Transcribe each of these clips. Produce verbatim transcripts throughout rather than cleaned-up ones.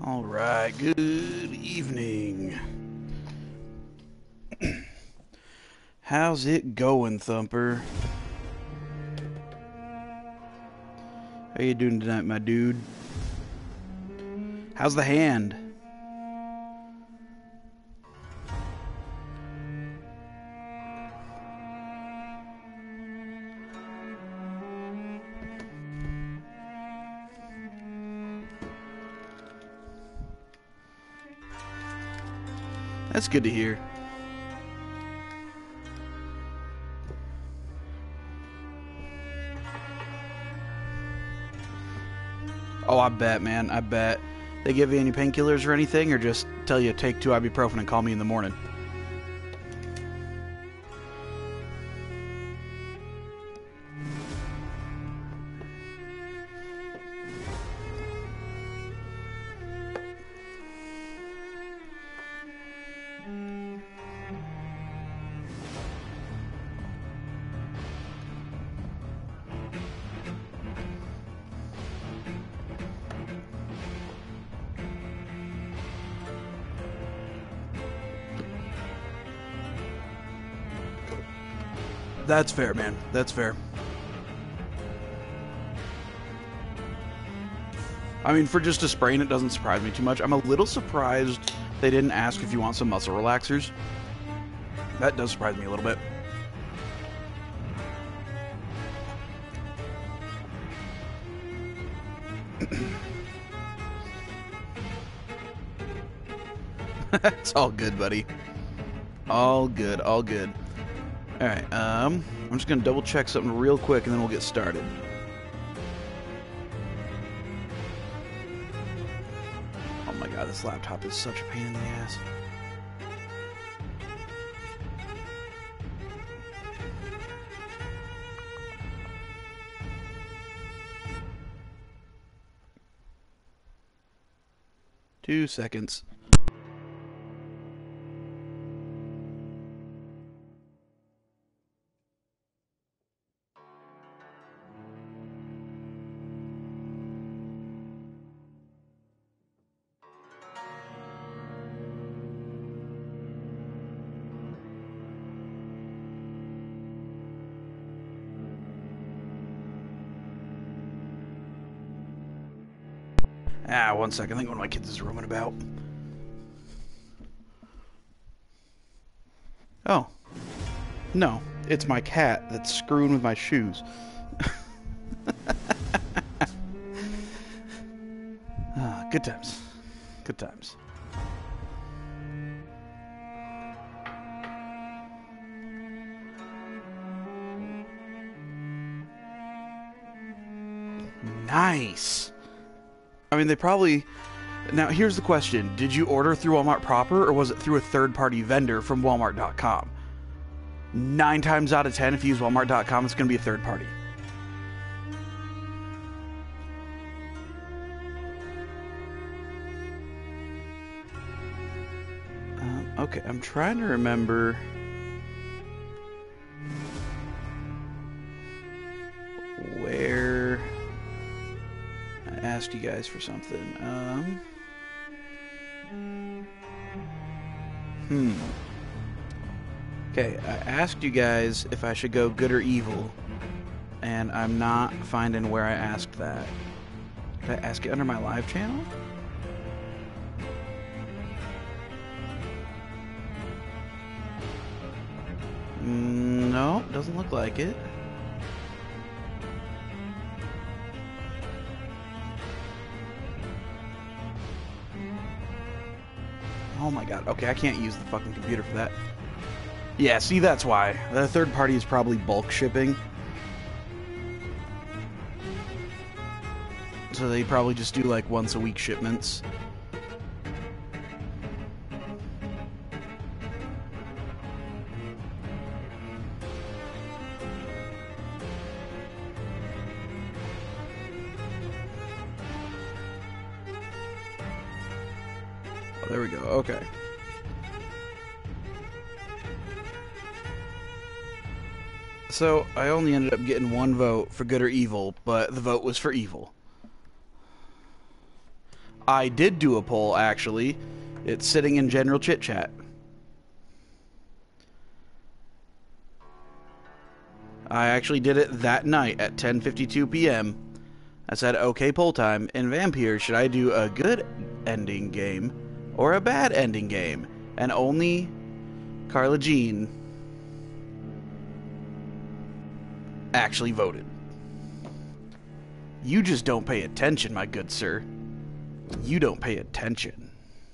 Alright, good evening. How's it going, Thumper? How you doing tonight, my dude? How's the hand? That's good to hear. Oh, I bet, man. I bet. They give you any painkillers or anything, or just tell you take two ibuprofen and call me in the morning? That's fair, man. That's fair. I mean, for just a sprain, it doesn't surprise me too much. I'm a little surprised they didn't ask if you want some muscle relaxers. That does surprise me a little bit. It's all good, buddy. All good, all good. Alright, um, I'm just gonna double check something real quick and then we'll get started. Oh my god, this laptop is such a pain in the ass. Two seconds. Ah, one second. I think one of my kids is roaming about. Oh. No, it's my cat that's screwing with my shoes. Ah, good times. Good times. Nice. I mean, they probably... Now, here's the question. Did you order through Walmart proper, or was it through a third-party vendor from Walmart dot com? Nine times out of ten, if you use Walmart dot com, it's going to be a third party. Um, okay, I'm trying to remember... where... I asked you guys for something. Um... Hmm. Okay, I asked you guys if I should go good or evil, and I'm not finding where I asked that. Did I ask it under my live channel? Mm, no, doesn't look like it. Oh my god, okay, I can't use the fucking computer for that. Yeah, see, that's why. The third party is probably bulk shipping. So they probably just do like once a week shipments. Oh, there we go, okay. So, I only ended up getting one vote for good or evil, but the vote was for evil. I did do a poll, actually. It's sitting in general chit chat. I actually did it that night at ten fifty-two p m I said, okay, poll time. In Vampire, should I do a good ending game or a bad ending game? And only Carla Jean actually voted. You just don't pay attention, my good sir. You don't pay attention.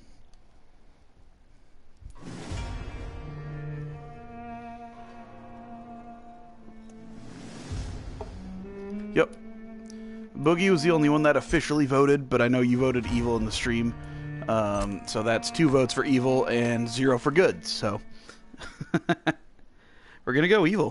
Yep. Boogie was the only one that officially voted, but I know you voted evil in the stream. Um, so that's two votes for evil and zero for good. So we're going to go evil.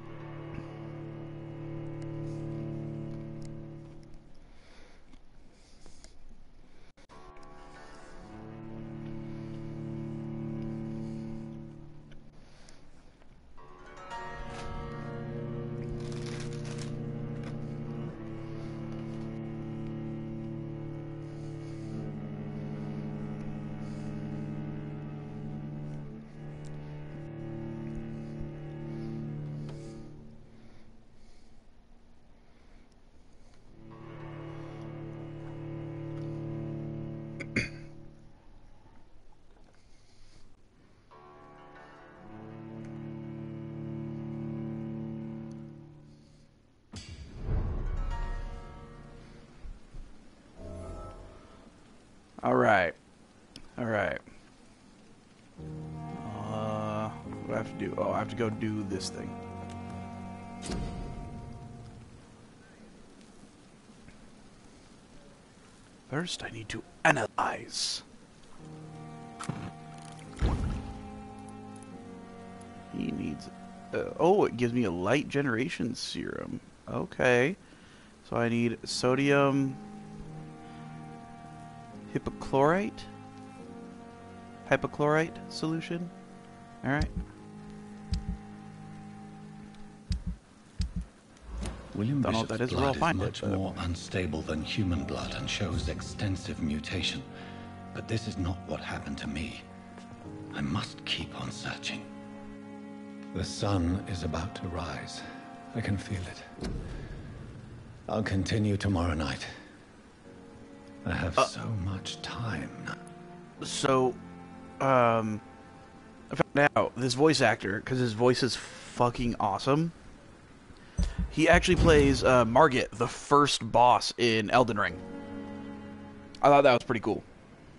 All right. All right. Uh, what do I have to do? Oh, I have to go do this thing. First, I need to analyze. He needs... Uh, oh, it gives me a light generation serum. Okay. So I need sodium... hypochlorite? Hypochlorite solution? Alright. William Don't know Bishop's what that is, blood we'll is find much it, but- more unstable than human blood and shows extensive mutation. But this is not what happened to me. I must keep on searching. The sun is about to rise. I can feel it. I'll continue tomorrow night. I have Uh, so much time now. So, um, I found out this voice actor, because his voice is fucking awesome. He actually plays uh, Margit, the first boss in Elden Ring. I thought that was pretty cool.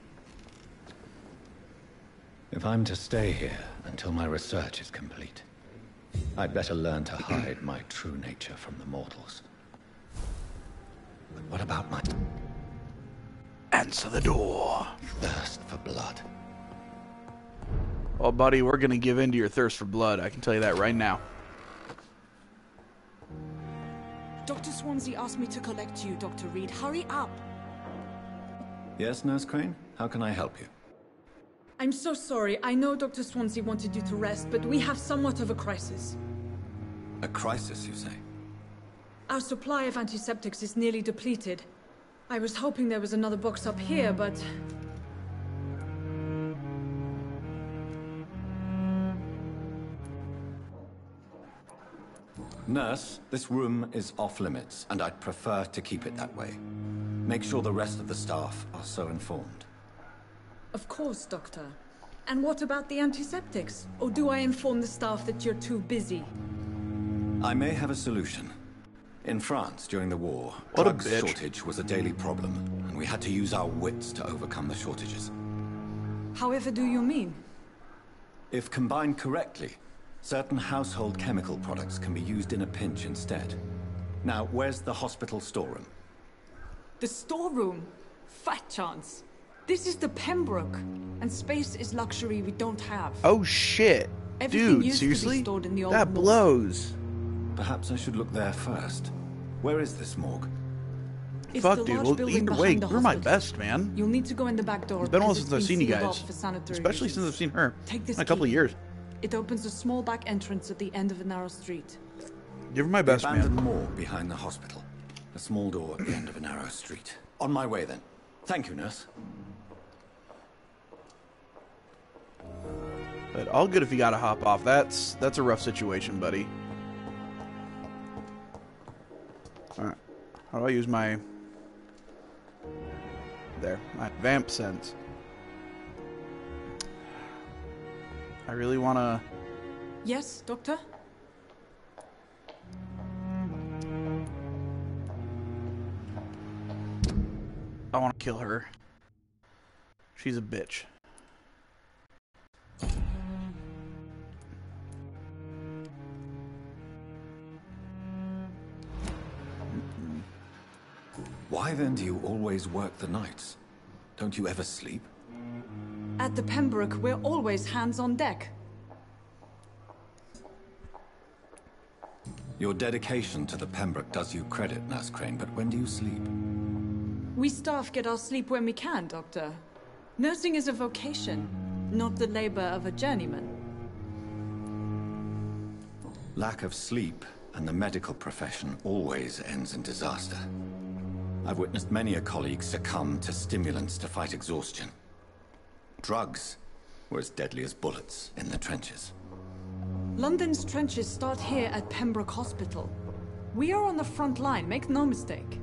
If I'm to stay here until my research is complete, I'd better learn to hide my true nature from the mortals. But what about my Answer the door. thirst for blood? Oh, buddy, we're going to give in to your thirst for blood. I can tell you that right now. Doctor Swansea asked me to collect you, Doctor Reed. Hurry up! Yes, Nurse Crane? How can I help you? I'm so sorry. I know Doctor Swansea wanted you to rest, but we have somewhat of a crisis. A crisis, you say? Our supply of antiseptics is nearly depleted. I was hoping there was another box up here, but... Nurse, this room is off limits, and I'd prefer to keep it that way. Make sure the rest of the staff are so informed. Of course, Doctor. And what about the antiseptics? Or do I inform the staff that you're too busy? I may have a solution. In France, during the war, What a drugs bitch. shortage was a daily problem, and we had to use our wits to overcome the shortages. However do you mean? If combined correctly, certain household chemical products can be used in a pinch instead. Now, where's the hospital storeroom? The storeroom? Fat chance. This is the Pembroke, and space is luxury we don't have. Oh, shit. Everything Dude, used to be seriously? stored in the old That morgue. blows. Perhaps I should look there first. Where is this morgue? It's Fuck, the dude. large Well, building either way, behind the you're my hospital. best, man. You'll need to go in the back door. It's been a while because since I've it's seen you sealed guys. off for sanitary Especially since reasons. I've seen her. Take this In a couple of key. years. It opens a small back entrance at the end of a narrow street. You're my The best, abandoned man. morgue behind the hospital. A small door at the end of a narrow street. On my way then. Thank you, nurse. But all good if you gotta hop off. That's that's a rough situation, buddy. Alright. How do I use my... There. My vamp sense. I really wanna... Yes, Doctor? I wanna kill her. She's a bitch. Why then do you always work the nights? Don't you ever sleep? At the Pembroke, we're always hands on deck. Your dedication to the Pembroke does you credit, Nurse Crane, but when do you sleep? We staff get our sleep when we can, Doctor. Nursing is a vocation, not the labor of a journeyman. Lack of sleep and the medical profession always ends in disaster. I've witnessed many a colleague succumb to stimulants to fight exhaustion. Drugs were as deadly as bullets in the trenches. London's trenches start here at Pembroke Hospital. We are on the front line, make no mistake.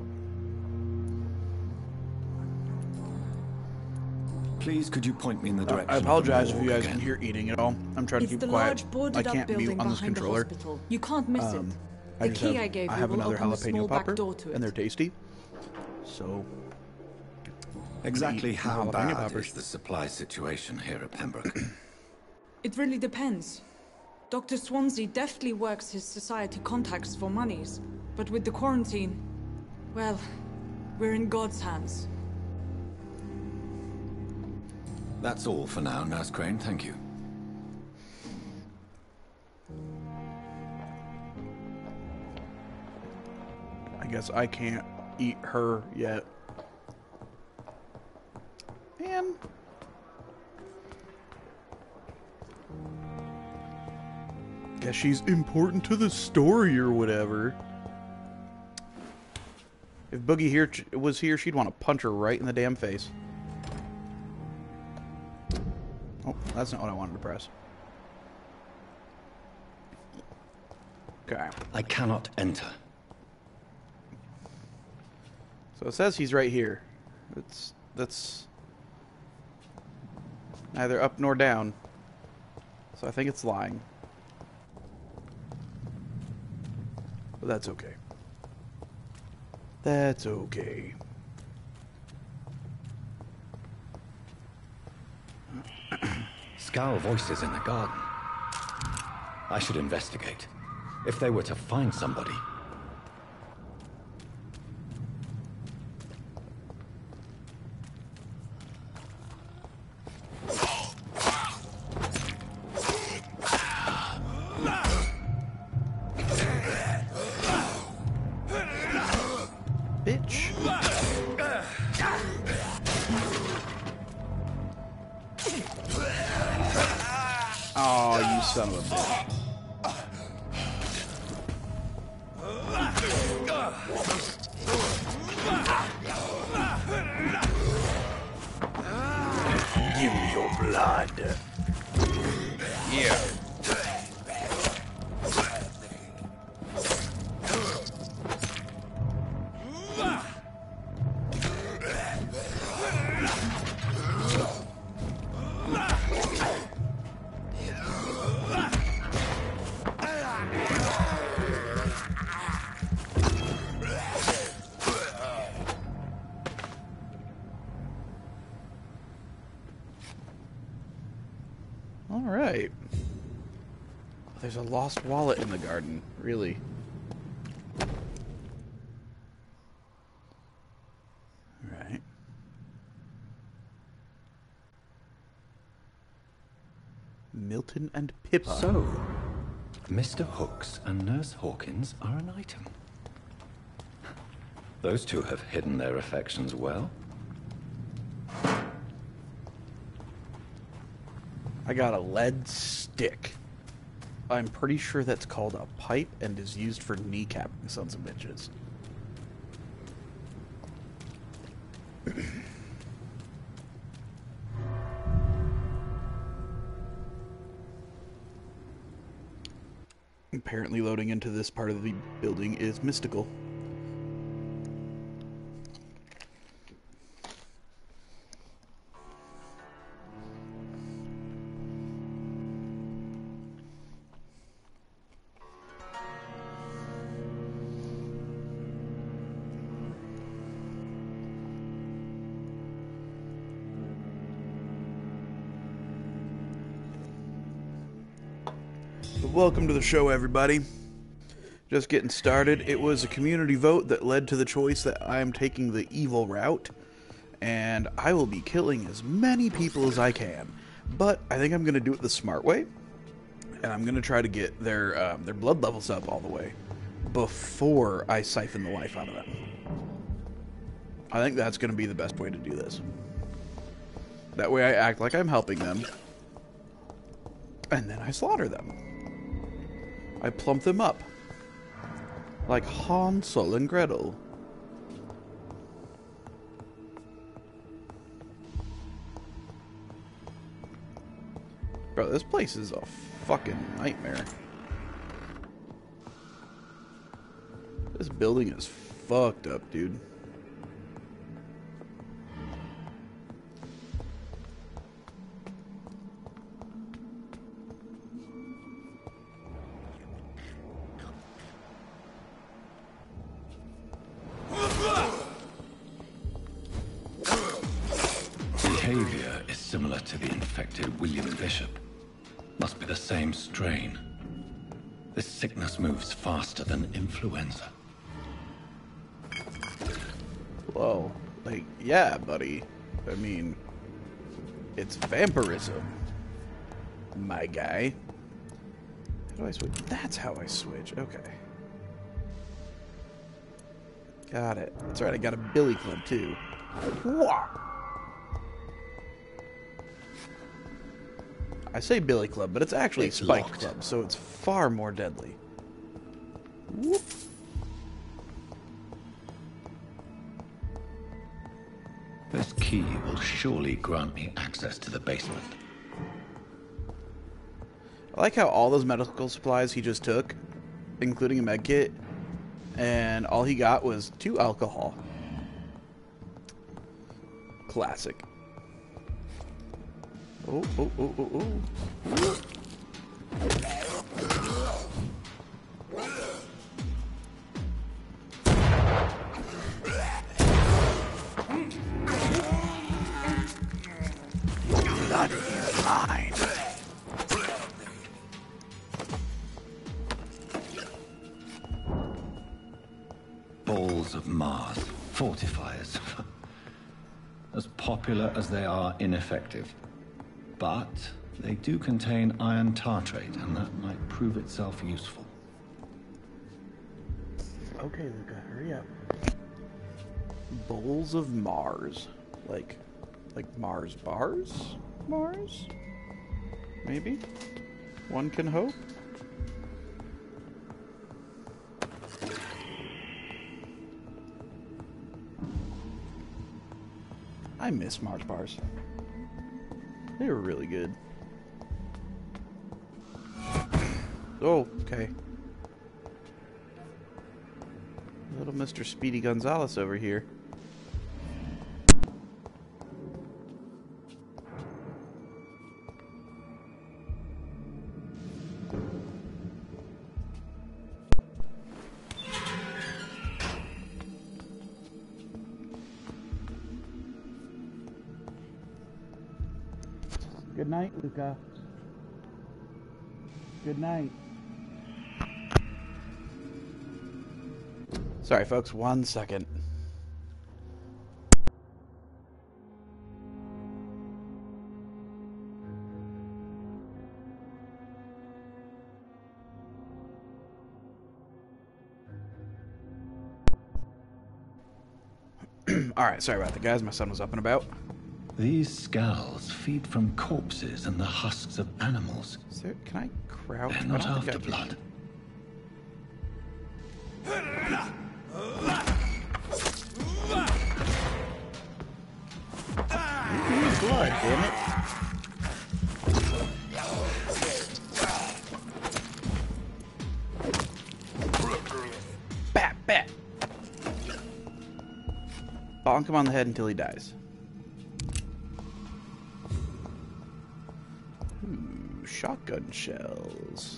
Please, could you point me in the Uh, direction I apologize of if the you morgue guys can again? hear eating at all. I'm trying to It's keep the quiet. large I boarded up can't building mute on this behind the controller. hospital. You can't miss Um, it. I The just key have, I gave I you have will another open a jalapeno small back popper, door to it. and they're tasty. So, Exactly eat how jalapeno bad poppers. is the supply situation here at Pembroke? It really depends. Doctor Swansea deftly works his society contacts for monies, but with the quarantine, well, we're in God's hands. That's all for now, Nurse Crane, thank you. I guess I can't eat her yet. Man. Guess she's important to the story or whatever. If Boogie here was here, she'd want to punch her right in the damn face. Oh, that's not what I wanted to press. Okay. I cannot enter. So it says he's right here. It's that's neither up nor down. So I think it's lying. But that's okay. That's okay. Scowl voices in the garden. I should investigate. If they were to find somebody. Bitch. Oh, you son of a bitch. Give me your blood. Yeah. All right. There's a lost wallet in the garden, really. Right. Milton and Pippa. So, Mister Hooks and Nurse Hawkins are an item. Those two have hidden their affections well. I got a lead stick. I'm pretty sure that's called a pipe and is used for kneecapping sons of bitches. apparently loading into this part of the building is mystical. Welcome to the show, everybody. Just getting started. It was a community vote that led to the choice that I am taking the evil route, and I will be killing as many people as I can. But I think I'm going to do it the smart way, and I'm going to try to get their um, their blood levels up all the way before I siphon the life out of them. I think that's going to be the best way to do this. That way I act like I'm helping them, and then I slaughter them. I plump them up. Like Hansel and Gretel. Bro, this place is a fucking nightmare. This building is fucked up, dude. Behavior is similar to the infected William Bishop. Must be the same strain. This sickness moves faster than influenza. Whoa. Like, yeah, buddy. I mean, it's vampirism. My guy. How do I switch? That's how I switch. Okay. Got it. That's right, I got a billy club, too. Whoa. I say billy club, but it's actually It's spike locked. club, so it's far more deadly. Whoop. This key will surely grant me access to the basement. I like how all those medical supplies he just took, including a med kit, and all he got was two alcohol. Classic. Oh, oh, oh, oh, oh. Blood is mine. Balls of Mars, fortifiers. As popular as they are ineffective. But they do contain iron tartrate, and that might prove itself useful. Okay, Luca, hurry up. Bowls of Mars. Like, like Mars bars? Mars? Maybe? One can hope? I miss Mars bars. They were really good. Oh, okay. Little Mister Speedy Gonzalez over here. Good night, Luca. Good night. Sorry, folks, one second. Alright, sorry about that, guys. My son was up and about. These scowls feed from corpses and the husks of animals. Is there, can I crouch? They're I not don't think after I can. blood. Blood, damn it. Bet. Bonk him on the head until he dies. Ooh, shotgun shells.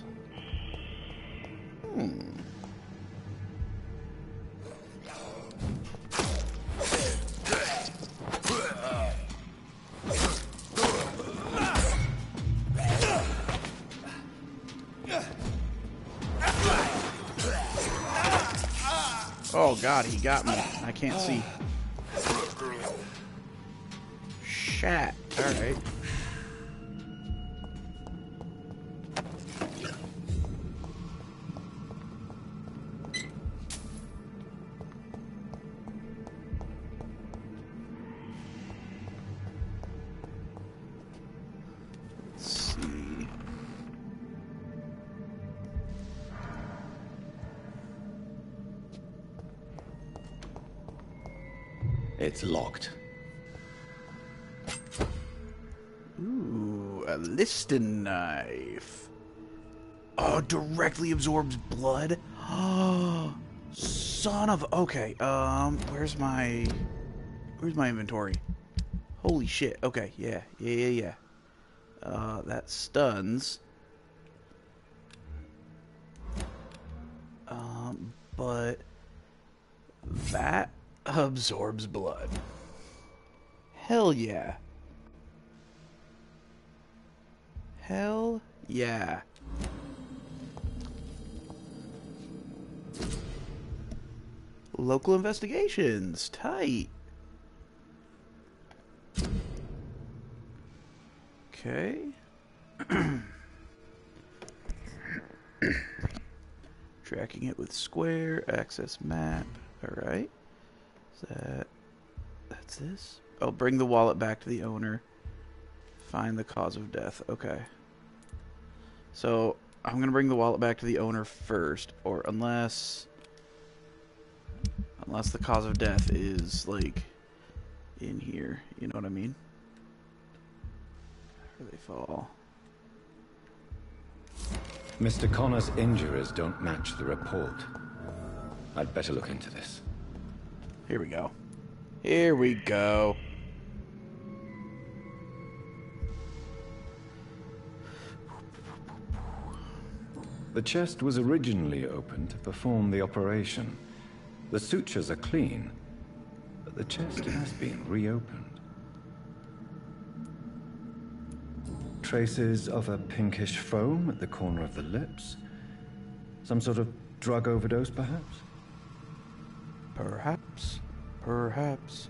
Hmm. Oh god, he got me. I can't see. Shat. Alright. Let's see. It's locked. Ooh, a Liston knife. Oh, directly absorbs blood. Oh, son of. Okay. Um, where's my, where's my inventory? Holy shit. Okay. Yeah. Yeah. Yeah. Yeah. Uh, that stuns. Um, but that absorbs blood. Hell yeah. Hell yeah. Local investigations. Tight. Okay. Tracking it with square. Access map. Alright. Is that... That's this? Oh, bring the wallet back to the owner. Find the cause of death. Okay. So, I'm going to bring the wallet back to the owner first. Or unless... Unless the cause of death is, like, in here. You know what I mean? Where do they fall? Mister Connor's injuries don't match the report. I'd better look into this. Here we go. Here we go. The chest was originally opened to perform the operation. The sutures are clean, but the chest has been reopened. Traces of a pinkish foam at the corner of the lips. Some sort of drug overdose, perhaps? Perhaps. Perhaps.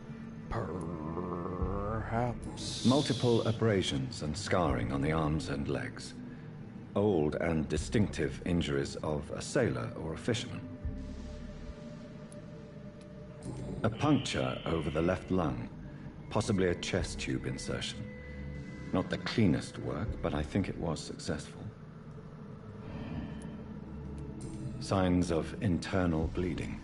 Perhaps. Multiple abrasions and scarring on the arms and legs. Old and distinctive injuries of a sailor or a fisherman. A puncture over the left lung, possibly a chest tube insertion. Not the cleanest work, but I think it was successful. Signs of internal bleeding.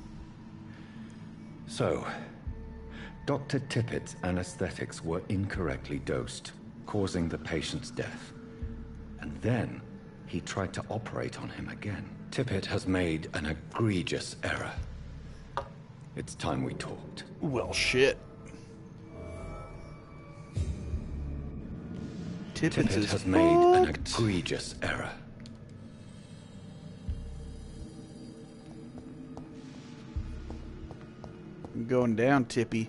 So, Doctor Tippett's anesthetics were incorrectly dosed, causing the patient's death. And then, he tried to operate on him again. Tippett has made an egregious error. It's time we talked. Well, shit. Tippett, Tippett is has made an fucked. egregious error. I'm going down, Tippy.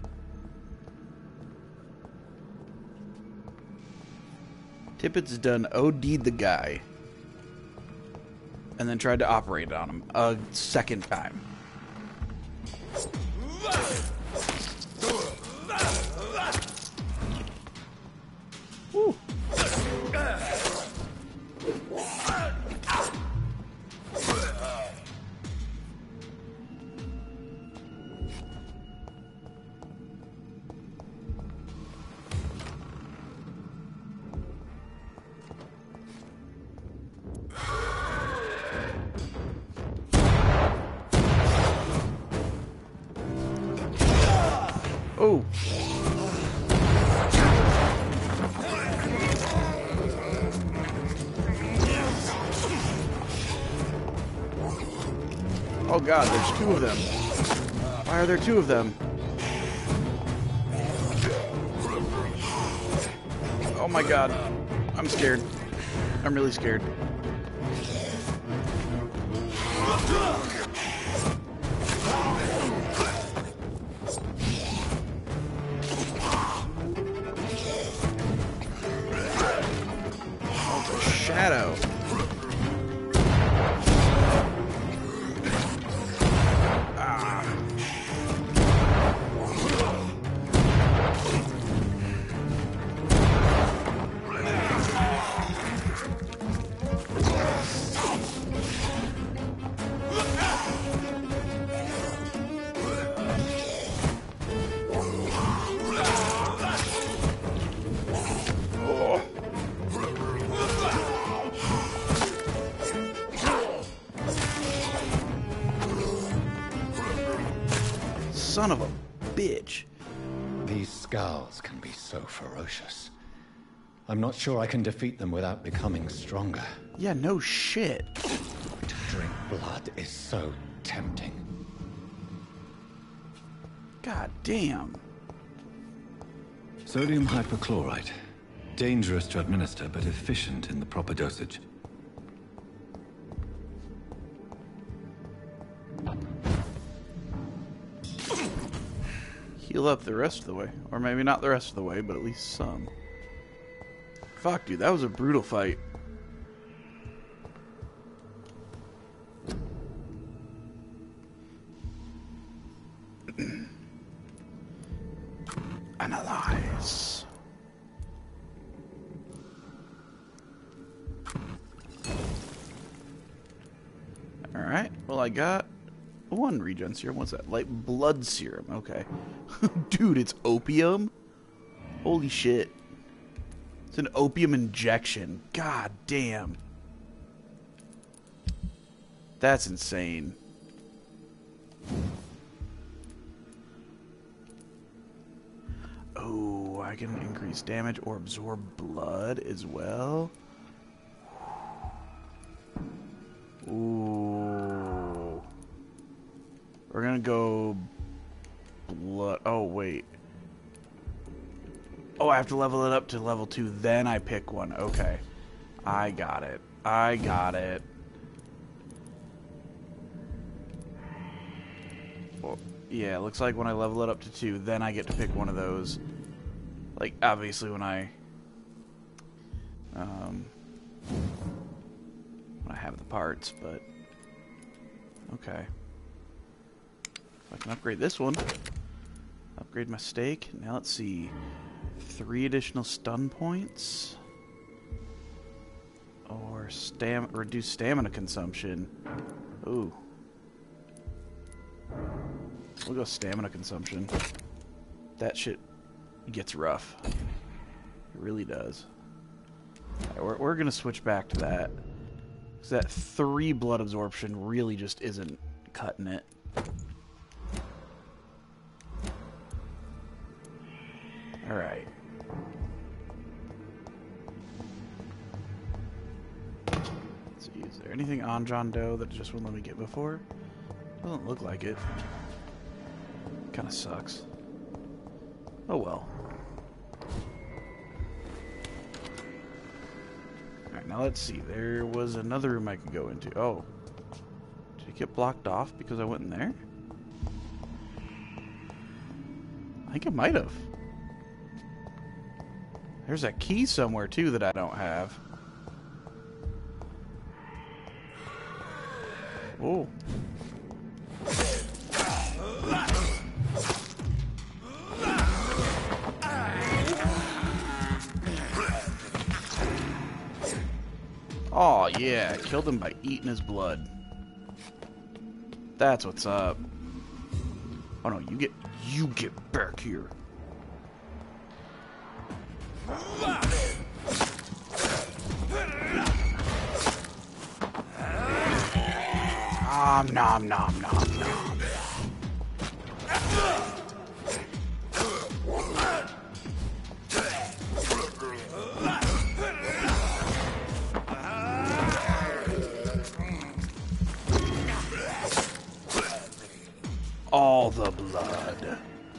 Tippett's done O D'd the guy. And then tried to operate on him a second time. Woo. Oh. Oh god, there's two of them. Why are there two of them? Oh my god. I'm scared. I'm really scared. Oh, it's a shadow. Son of a bitch. These Skulls can be so ferocious. I'm not sure I can defeat them without becoming stronger. Yeah, no shit. To drink blood is so tempting. God damn. Sodium hypochlorite. Dangerous to administer, but efficient in the proper dosage. Heal up the rest of the way. Or maybe not the rest of the way, but at least some. Fuck, dude, that was a brutal fight. Analyze. Alright, well I got one regen serum. What's that? Light blood serum. Okay. Dude, it's opium? Holy shit. It's an opium injection. God damn. That's insane. Oh, I can increase damage or absorb blood as well. Ooh. We're gonna go blood. Oh, wait. Oh, I have to level it up to level two, then I pick one. Okay. I got it. I got it. Well, yeah, it looks like when I level it up to two, then I get to pick one of those. Like, obviously when I... Um... When I have the parts, but... Okay. I can upgrade this one. Upgrade my stake. Now let's see. Three additional stun points. Or stam reduce stamina consumption. Ooh. We'll go stamina consumption. That shit gets rough. It really does. Right, we're, we're gonna switch back to that. Because that three blood absorption really just isn't cutting it. Alright. Let's see, is there anything on John Doe that just wouldn't let me get before? Doesn't look like it. Kinda sucks. Oh well. Alright, now let's see. There was another room I could go into. Oh. Did it get blocked off because I went in there? I think it might have. There's a key somewhere, too, that I don't have. Oh. Oh, yeah. Killed him by eating his blood. That's what's up. Oh, no. You get... You get back here. Nom nom nom nom nom. All the blood.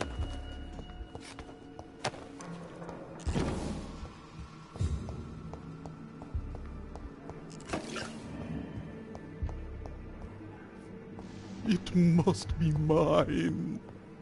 It must be mine.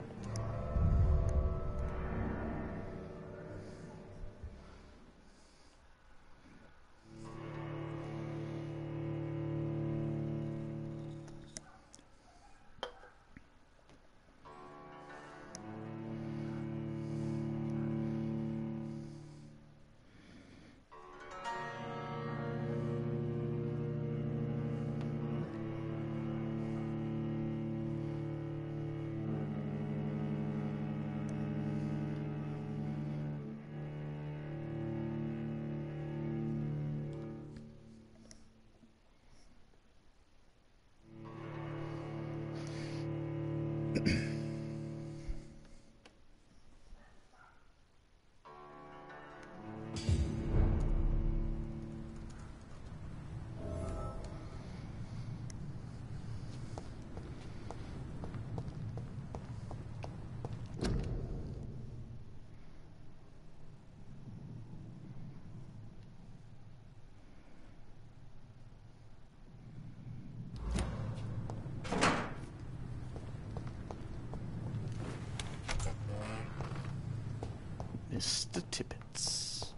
Mister Tippets.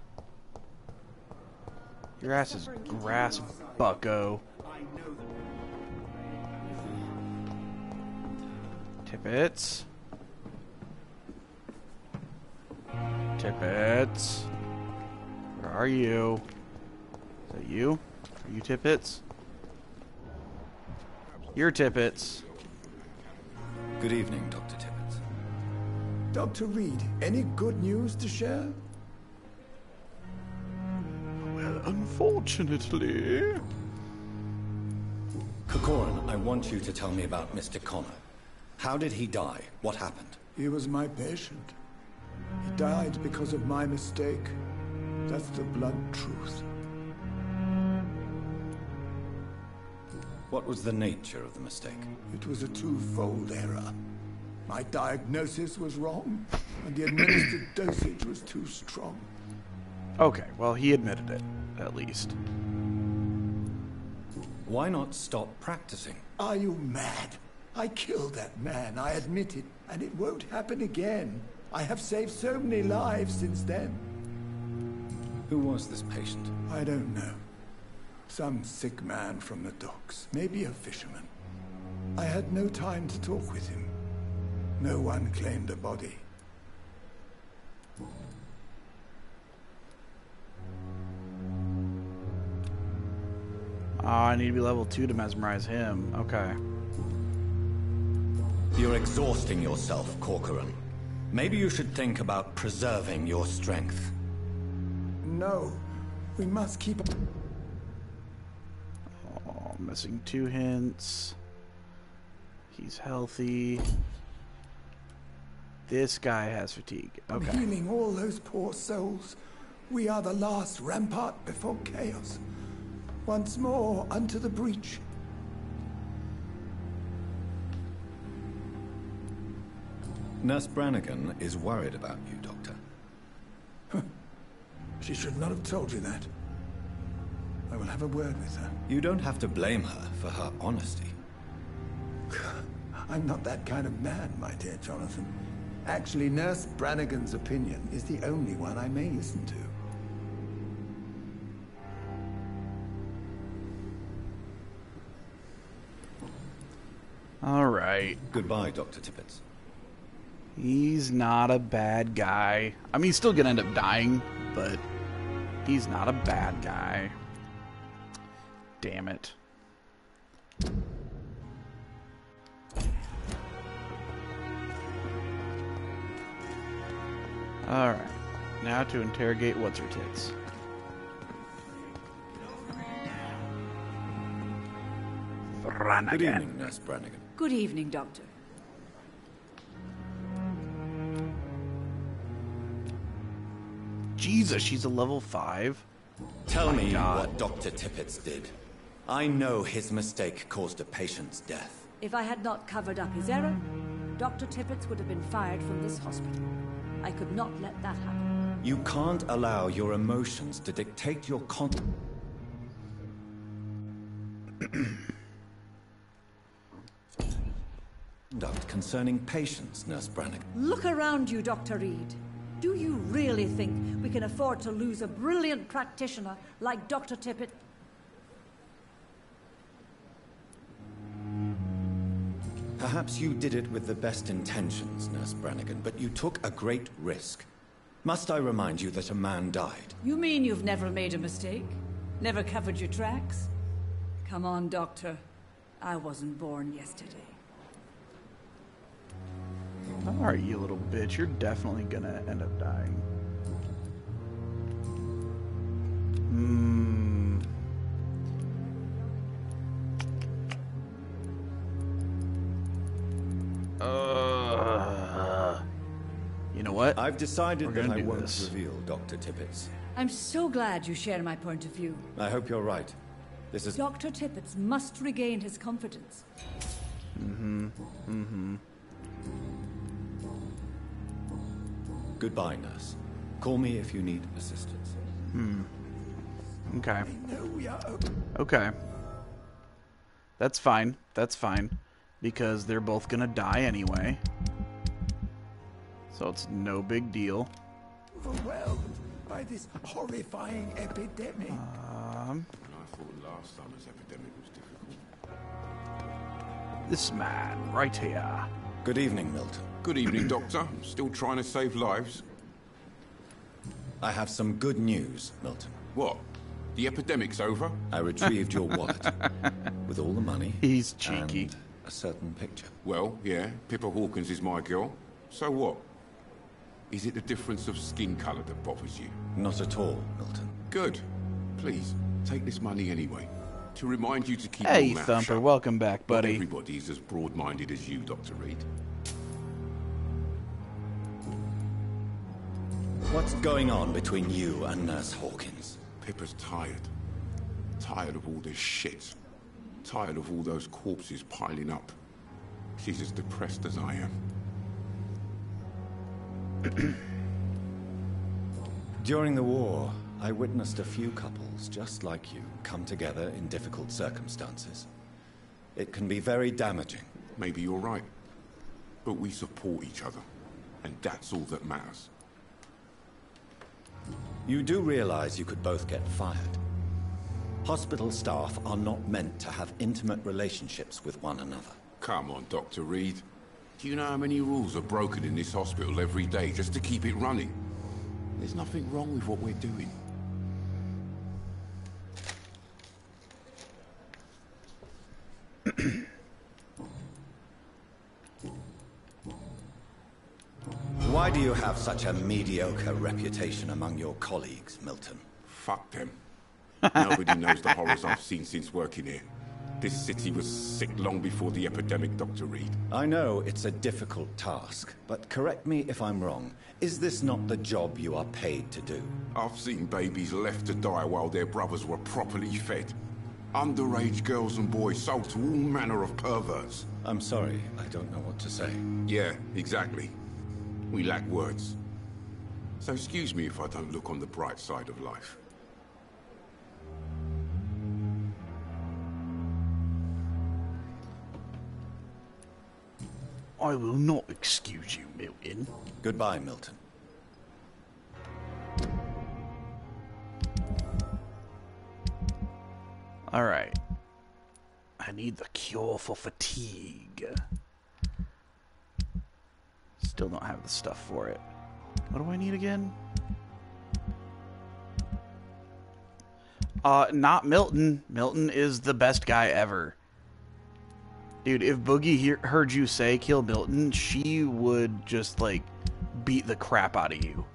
Your ass is grass, bucko. Tippets. Tippets. Where are you? Is that you? Are you Tippets? You're Tippets. Good evening, Doctor Tippets. Doctor Reed, any good news to share? Well, unfortunately... Corcoran, I want you to tell me about Mister Connor. How did he die? What happened? He was my patient. He died because of my mistake. That's the blunt truth. What was the nature of the mistake? It was a twofold error. My diagnosis was wrong, and the administered dosage was too strong. Okay, well, he admitted it, at least. Why not stop practicing? Are you mad? I killed that man, I admit it, and it won't happen again. I have saved so many lives since then. Who was this patient? I don't know. Some sick man from the docks, maybe a fisherman. I had no time to talk with him. No one claimed a body. Oh, I need to be level two to mesmerize him. Okay. You're exhausting yourself, Corcoran. Maybe you should think about preserving your strength. No, we must keep... Oh, missing two hints. He's healthy. This guy has fatigue. Okay. I'm healing all those poor souls. We are the last rampart before chaos. Once more, unto the breach. Nurse Brannigan is worried about you, Doctor. She should not have told you that. I will have a word with her. You don't have to blame her for her honesty. I'm not that kind of man, my dear Jonathan. Actually, Nurse Brannigan's opinion is the only one I may listen to. All right. Goodbye, Doctor Tippets. He's not a bad guy. I mean, he's still gonna end up dying, but he's not a bad guy. Damn it. Alright. Now to interrogate What's-Her-Tits. Brannigan. Good evening, Nurse Brannigan. Good evening, Doctor. Jesus, she's a level five? Tell Oh my me God. what Doctor Tippets did. I know his mistake caused a patient's death. If I had not covered up his error, Doctor Tippett would have been fired from this hospital. I could not let that happen. You can't allow your emotions to dictate your con- conduct concerning patients, Nurse Brannigan. Look around you, Doctor Reed. Do you really think we can afford to lose a brilliant practitioner like Doctor Tippett? Perhaps you did it with the best intentions, Nurse Brannigan, but you took a great risk. Must I remind you that a man died? You mean you've never made a mistake? Never covered your tracks? Come on, Doctor. I wasn't born yesterday. Alright, you little bitch. You're definitely gonna end up dying. Hmm. Uh, you know what? I've decided We're that gonna I do won't this. reveal Doctor Tippett's. I'm so glad you share my point of view. I hope you're right. This is... Doctor Tippett must regain his confidence. Mm-hmm. Mm-hmm. Goodbye, nurse. Call me if you need assistance. Hmm. Okay. No, we are. Okay. That's fine. That's fine. Because they're both gonna die anyway. So it's no big deal. Overwhelmed by this horrifying epidemic. Um, I thought last summer's epidemic was difficult. this man right here. Good evening, Milton. Good evening, Doctor. Still trying to save lives? I have some good news, Milton. What? The epidemic's over? I retrieved your wallet with all the money. He's cheeky. And a certain picture. Well, yeah, Pippa Hawkins is my girl. So what? Is it the difference of skin colour that bothers you? Not at all, Milton. Good. Please, take this money anyway. To remind you to keep Hey, your mouth Thumper, shut. welcome back, Not buddy. everybody's as broad-minded as you, Doctor Reed. What's going on between you and Nurse Hawkins? Pippa's tired. Tired of all this shit. Tired of all those corpses piling up. She's as depressed as I am. During the war, I witnessed a few couples just like you come together in difficult circumstances. It can be very damaging. Maybe you're right. But we support each other. And that's all that matters. You do realize you could both get fired. Hospital staff are not meant to have intimate relationships with one another. Come on, Doctor Reed. Do you know how many rules are broken in this hospital every day just to keep it running? There's nothing wrong with what we're doing. Why do you have such a mediocre reputation among your colleagues, Milton? Fuck them. Nobody knows the horrors I've seen since working here. This city was sick long before the epidemic, Doctor Reed. I know it's a difficult task, but correct me if I'm wrong. Is this not the job you are paid to do? I've seen babies left to die while their brothers were properly fed. Underage girls and boys sold to all manner of perverts. I'm sorry, I don't know what to say. Yeah, exactly. We lack words. So excuse me if I don't look on the bright side of life. I will not excuse you, Milton. Goodbye, Milton. Alright. I need the cure for fatigue. Still don't have the stuff for it. What do I need again? Uh, not Milton. Milton is the best guy ever. Dude, if Boogie he heard you say kill Milton, she would just, like, beat the crap out of you.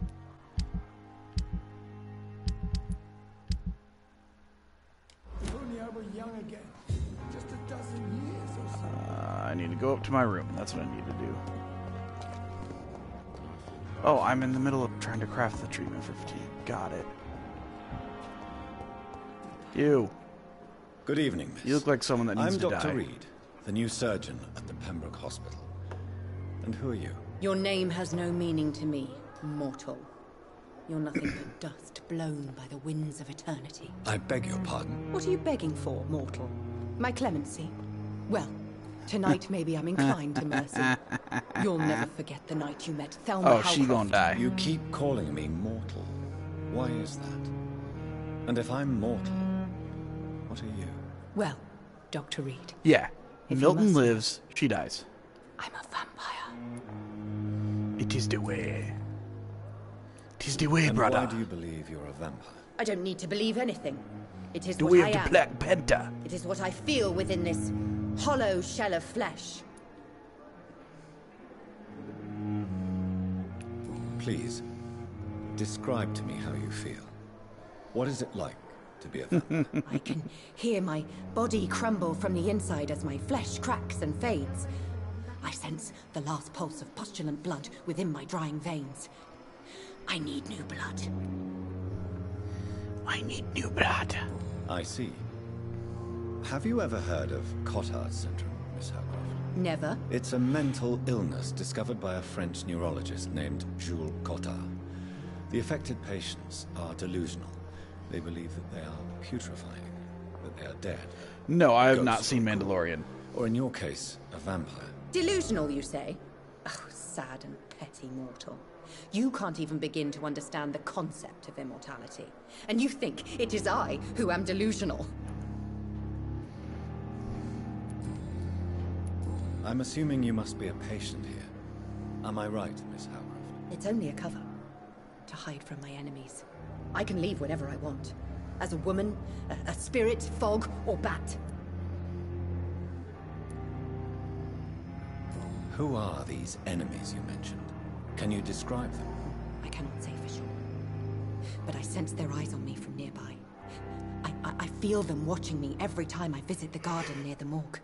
If only I were young again. Just a dozen years or so. Uh, I need to go up to my room. That's what I need to do. Oh, I'm in the middle of trying to craft the treatment for fatigue. Got it. You. Good evening, miss. You look like someone that needs I'm to Doctor die. Reed. the new surgeon at the Pembroke Hospital. And who are you? Your name has no meaning to me, mortal. You're nothing but dust blown by the winds of eternity. I beg your pardon. What are you begging for, mortal? My clemency? Well, tonight maybe I'm inclined to mercy. You'll never forget the night you met Thelma Oh, Howcroft. she gonna die. You keep calling me mortal. Why is that? And if I'm mortal, what are you? Well, Doctor Reed, Yeah. If you Milton must- lives, she dies. I'm a vampire. It is the way. It is the way, And brother. why do you believe you're a vampire? I don't need to believe anything. It is The what way I of the am. Black Panther. It is what I feel within this hollow shell of flesh. Please, describe to me how you feel. What is it like to be a vampire? I can hear my body crumble from the inside as my flesh cracks and fades. I sense the last pulse of pustulant blood within my drying veins. I need new blood. I need new blood. I see. Have you ever heard of Cotard syndrome, Miss Howcroft? Never. It's a mental illness discovered by a French neurologist named Jules Cotard. The affected patients are delusional. They believe that they are putrefying, that they are dead. No, I have not Ghosts seen or Mandalorian. Or in your case, a vampire. Delusional, you say? Oh, sad and petty mortal. You can't even begin to understand the concept of immortality. And you think it is I who am delusional. I'm assuming you must be a patient here. Am I right, Miss Howcroft? It's only a cover. To hide from my enemies. I can leave whenever I want. As a woman, a, a spirit, fog, or bat. Who are these enemies you mentioned? Can you describe them? I cannot say for sure. But I sense their eyes on me from nearby. I, I, I feel them watching me every time I visit the garden near the morgue.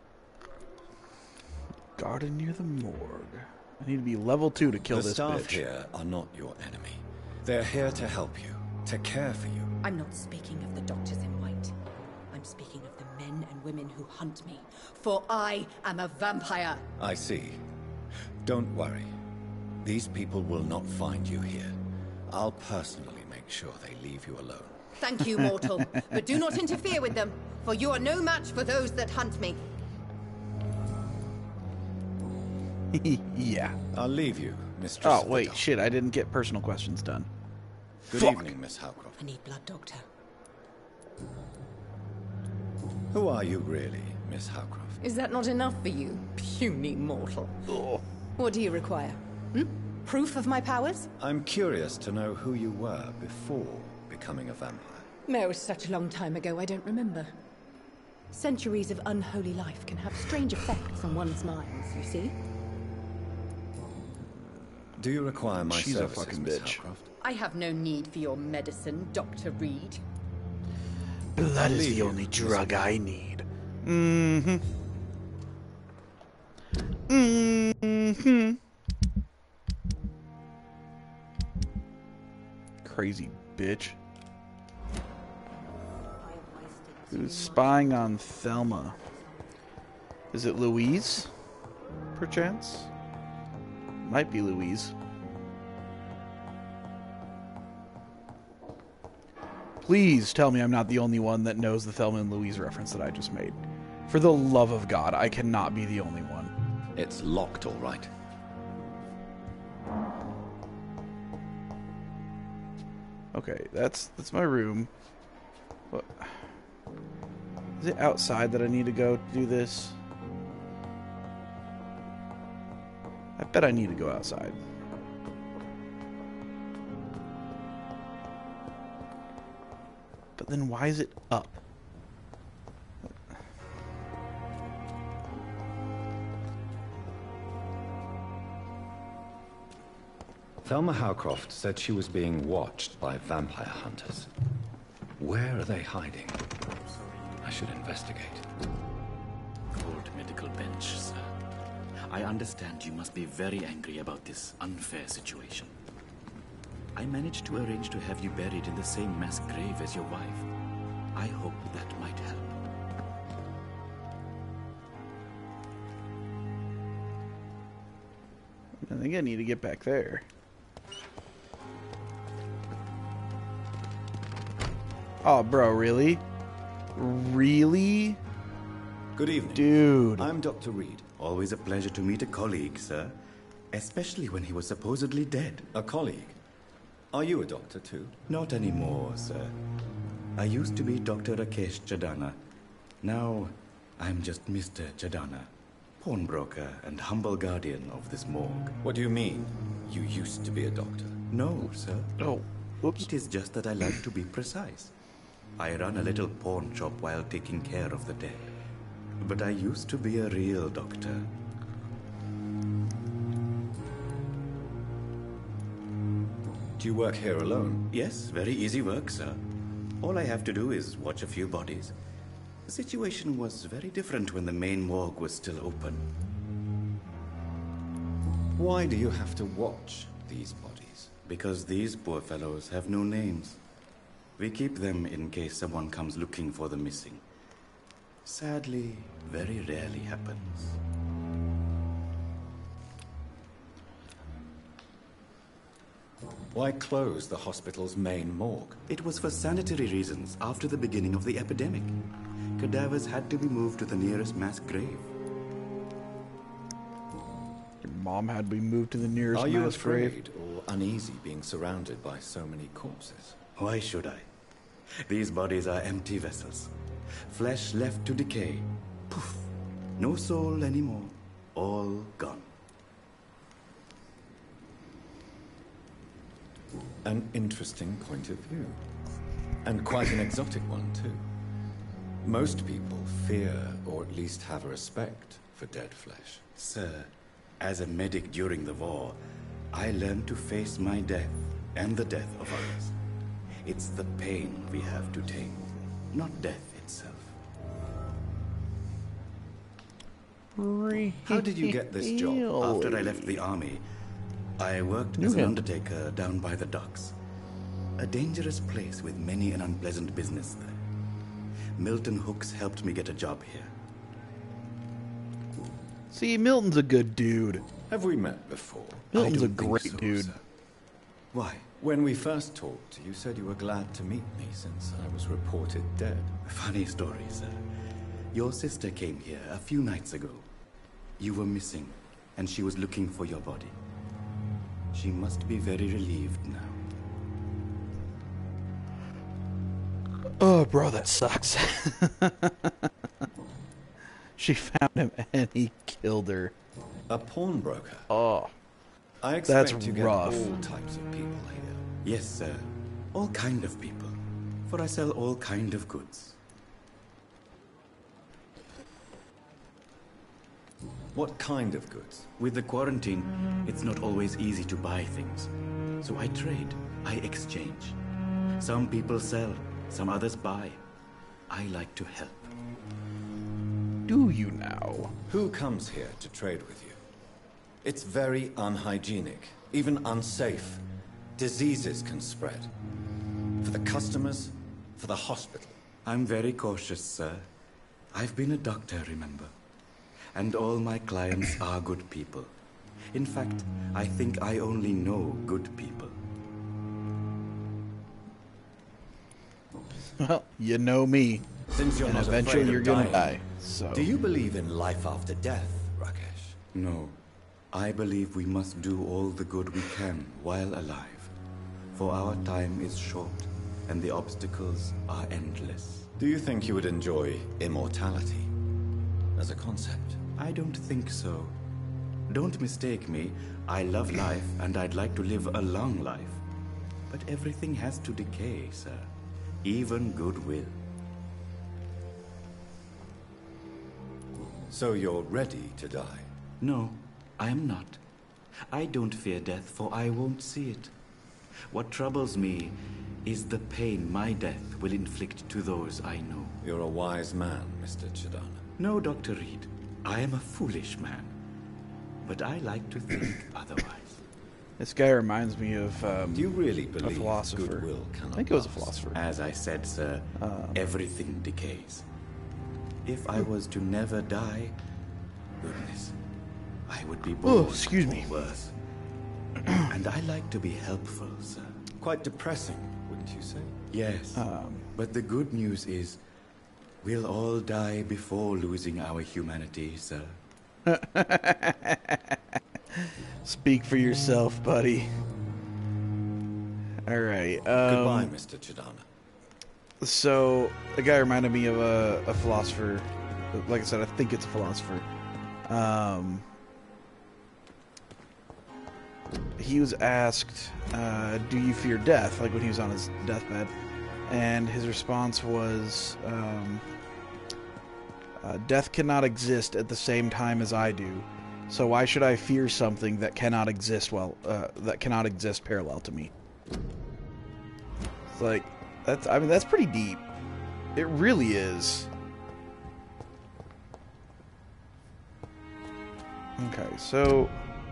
Garden near the morgue. I need to be level two to kill the this staff bitch. here are not your enemy. They're here to help you, to care for you. I'm not speaking of the doctors in white. I'm speaking of the men and women who hunt me. For I am a vampire. I see. Don't worry. These people will not find you here. I'll personally make sure they leave you alone. Thank you, mortal. But do not interfere with them, for you are no match for those that hunt me. Yeah. I'll leave you, Mistress Oh, of the wait, Dark. shit, I didn't get personal questions done. Good Fuck. evening, Miss Howcroft. I need blood, Doctor. Who are you really, Miss Howcroft? Is that not enough for you, puny mortal? Ugh. What do you require? Hmm? Proof of my powers? I'm curious to know who you were before becoming a vampire. No, such a long time ago, I don't remember. Centuries of unholy life can have strange effects on one's minds, you see? Do you require my She's a services, fucking Miss bitch. Howcroft? I have no need for your medicine, Doctor Reed. Blood is leave the you, only Miss drug I need. Mm-hmm. Mm-hmm. Crazy bitch. Who's spying on Thelma? Is it Louise? Perchance? Might be Louise. Please tell me I'm not the only one that knows the Thelma and Louise reference that I just made. For the love of God, I cannot be the only one. It's locked, all right. Okay, that's that's my room. What? Is it outside that I need to go to do this? I bet I need to go outside. But then why is it up? Thelma Howcroft said she was being watched by vampire hunters. Where are they hiding? I should investigate. Cold medical bench, sir. I understand you must be very angry about this unfair situation. I managed to arrange to have you buried in the same mass grave as your wife. I hope that might help. I think I need to get back there. Oh, bro, really? Really? Good evening. Dude. I'm Doctor Reed. Always a pleasure to meet a colleague, sir. Especially when he was supposedly dead. A colleague? Are you a doctor too? Not anymore, sir. I used to be Doctor Rakesh Chadana. Now, I'm just Mister Chadana, pawnbroker and humble guardian of this morgue. What do you mean, you used to be a doctor? No, sir. Oh, whoops. It is just that I like to be precise. I run a little pawn shop while taking care of the dead. But I used to be a real doctor. Do you work here alone? Yes, very easy work, sir. All I have to do is watch a few bodies. The situation was very different when the main morgue was still open. Why do you have to watch these bodies? Because these poor fellows have no names. We keep them in case someone comes looking for the missing. Sadly, very rarely happens. Why close the hospital's main morgue? It was for sanitary reasons after the beginning of the epidemic. Cadavers had to be moved to the nearest mass grave. Your mom had to be moved to the nearest Are you mass grave. afraid or uneasy being surrounded by so many corpses? Why should I? These bodies are empty vessels. Flesh left to decay. Poof. No soul anymore. All gone. An interesting point of view. And quite an exotic one, too. Most people fear, or at least have a respect, for dead flesh. Sir, as a medic during the war, I learned to face my death and the death of others. It's the pain we have to take, not death itself. How did you get this job? After I left the army, I worked as an undertaker down by the docks. A dangerous place with many an unpleasant business there. Milton Hooks helped me get a job here. See, Milton's a good dude. Have we met before? Milton's I a don't think great so, dude. sir. Why? When we first talked, you said you were glad to meet me since I was reported dead. Funny story, sir. Your sister came here a few nights ago. You were missing, and she was looking for your body. She must be very relieved now. Oh, bro, that sucks. She found him and he killed her. A pawnbroker? Oh, I expect that's you get rough. all types of people here. Yes, sir. All kind of people. For I sell all kind of goods. What kind of goods? With the quarantine, it's not always easy to buy things. So I trade. I exchange. Some people sell. Some others buy. I like to help. Do you now? Who comes here to trade with you? It's very unhygienic, even unsafe. Diseases can spread. For the customers, for the hospital. I'm very cautious, sir. I've been a doctor, remember? And all my clients are good people. In fact, I think I only know good people. Well, you know me. Since you're And not eventually afraid you're of gonna dying, die. So do you believe in life after death, Rakesh? No. I believe we must do all the good we can while alive. For our time is short, and the obstacles are endless. Do you think you would enjoy immortality as a concept? I don't think so. Don't mistake me. I love life, and I'd like to live a long life. But everything has to decay, sir. Even goodwill. So you're ready to die? No, I am not. I don't fear death, for I won't see it. What troubles me is the pain my death will inflict to those I know. You're a wise man, Mister Chadana. No, Doctor Reed. I am a foolish man. But I like to think otherwise. this guy reminds me of um, Do you really a believe philosopher. goodwill cannot I think it was a last? philosopher. As I said, sir, Um, everything decays. If I was to never die, goodness, I would be Oh, bored excuse me. or worse. And I like to be helpful, sir. Quite depressing, wouldn't you say? Yes. Um, but the good news is, we'll all die before losing our humanity, sir. Speak for yourself, buddy. All right. Um, Goodbye, Mister Chidana. So, a guy reminded me of a, a philosopher. Like I said, I think it's a philosopher. Um, he was asked, uh, do you fear death? Like when he was on his deathbed. And his response was, um, uh, death cannot exist at the same time as I do. So why should I fear something that cannot exist well, uh, that cannot exist parallel to me? It's like, that's, I mean, that's pretty deep. It really is. Okay, so...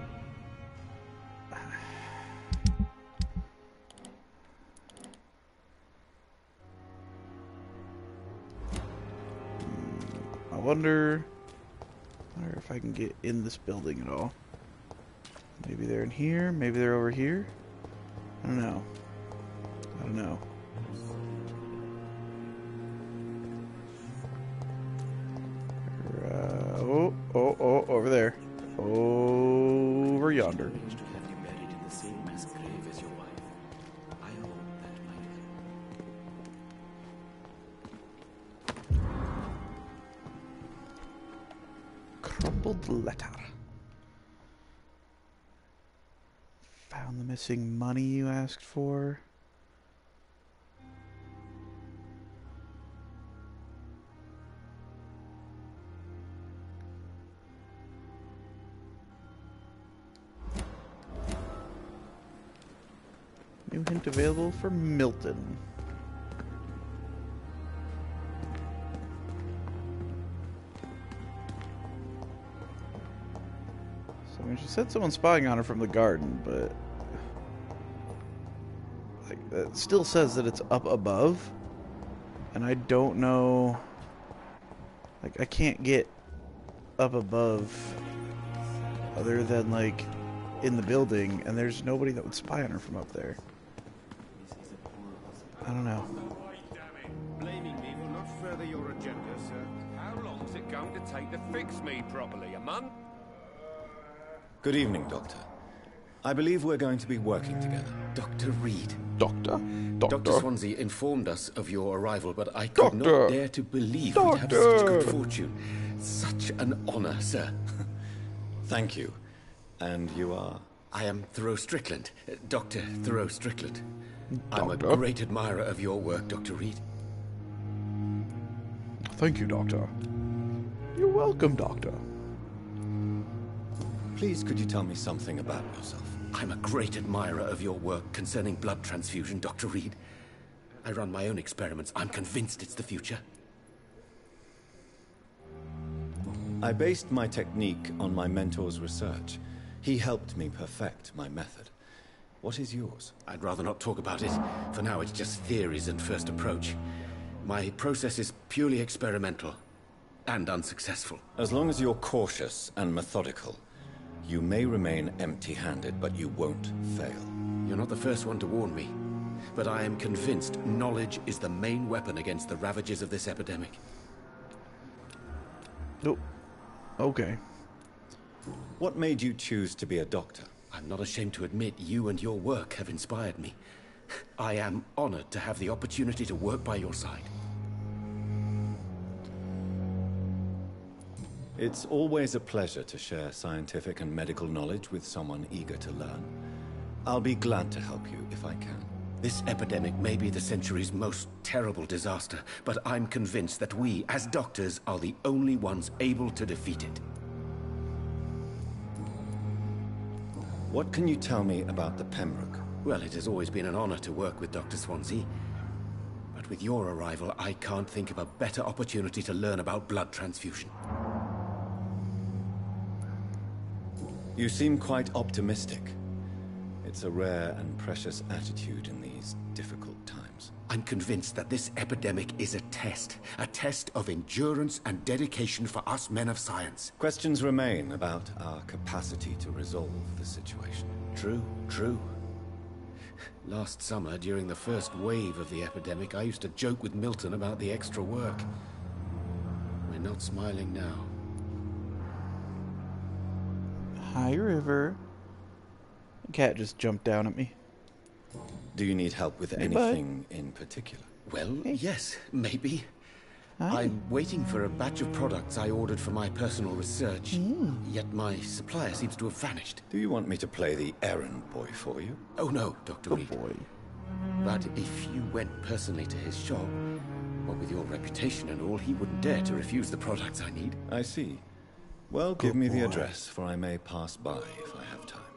I wonder, I wonder if I can get in this building at all. Maybe they're in here, maybe they're over here. I don't know. I don't know. Uh, oh, oh, oh, over there. Over yonder. Arranged to have you buried in the same mass grave as your wife. I hope that might... Crumpled letter. Found the missing money you asked for. New hint available for Milton. So, I mean, she said someone's spying on her from the garden, but... like, that still says that it's up above. And I don't know... like, I can't get up above other than, like, in the building, and there's nobody that would spy on her from up there. I don't know. Blaming me will not further your agenda, sir. How long is it going to take to fix me properly? A month? Good evening, Doctor. I believe we're going to be working together. Doctor Reed. Doctor? Doctor? Doctor Swansea informed us of your arrival, but I could Doctor. not dare to believe Doctor. we'd have such good fortune. Such an honor, sir. Thank you. And you are? I am Thoreau Strickland, uh, Doctor Thoreau Strickland. I'm a Doctor? great admirer of your work, Doctor Reed. Thank you, Doctor. You're welcome, Doctor. Please, could you tell me something about yourself? I'm a great admirer of your work concerning blood transfusion, Doctor Reed. I run my own experiments. I'm convinced it's the future. I based my technique on my mentor's research. He helped me perfect my method. What is yours? I'd rather not talk about it. For now, it's just theories and first approach. My process is purely experimental and unsuccessful. As long as you're cautious and methodical, you may remain empty-handed, but you won't fail. You're not the first one to warn me, but I am convinced knowledge is the main weapon against the ravages of this epidemic. Oh, okay. What made you choose to be a doctor? I'm not ashamed to admit you and your work have inspired me. I am honored to have the opportunity to work by your side. It's always a pleasure to share scientific and medical knowledge with someone eager to learn. I'll be glad to help you if I can. This epidemic may be the century's most terrible disaster, but I'm convinced that we, as doctors, are the only ones able to defeat it. What can you tell me about the Pembroke? Well, it has always been an honor to work with Doctor Swansea. But with your arrival, I can't think of a better opportunity to learn about blood transfusion. You seem quite optimistic. It's a rare and precious attitude in these difficult times. symptoms. I'm convinced that this epidemic is a test. A test of endurance and dedication for us men of science. Questions remain about our capacity to resolve the situation. True, true. Last summer, during the first wave of the epidemic, I used to joke with Milton about the extra work. We're not smiling now. Hi, River. The cat just jumped down at me. Do you need help with Hey, anything in particular? Well, yes, maybe. Hi. I'm waiting for a batch of products I ordered for my personal research, Mm. yet my supplier seems to have vanished. Do you want me to play the errand boy for you? Oh no, Doctor Oh Reed. boy. But if you went personally to his shop, well, with your reputation and all, he wouldn't dare to refuse the products I need. I see. Well, Good give me the boy. address, for I may pass by if I have time.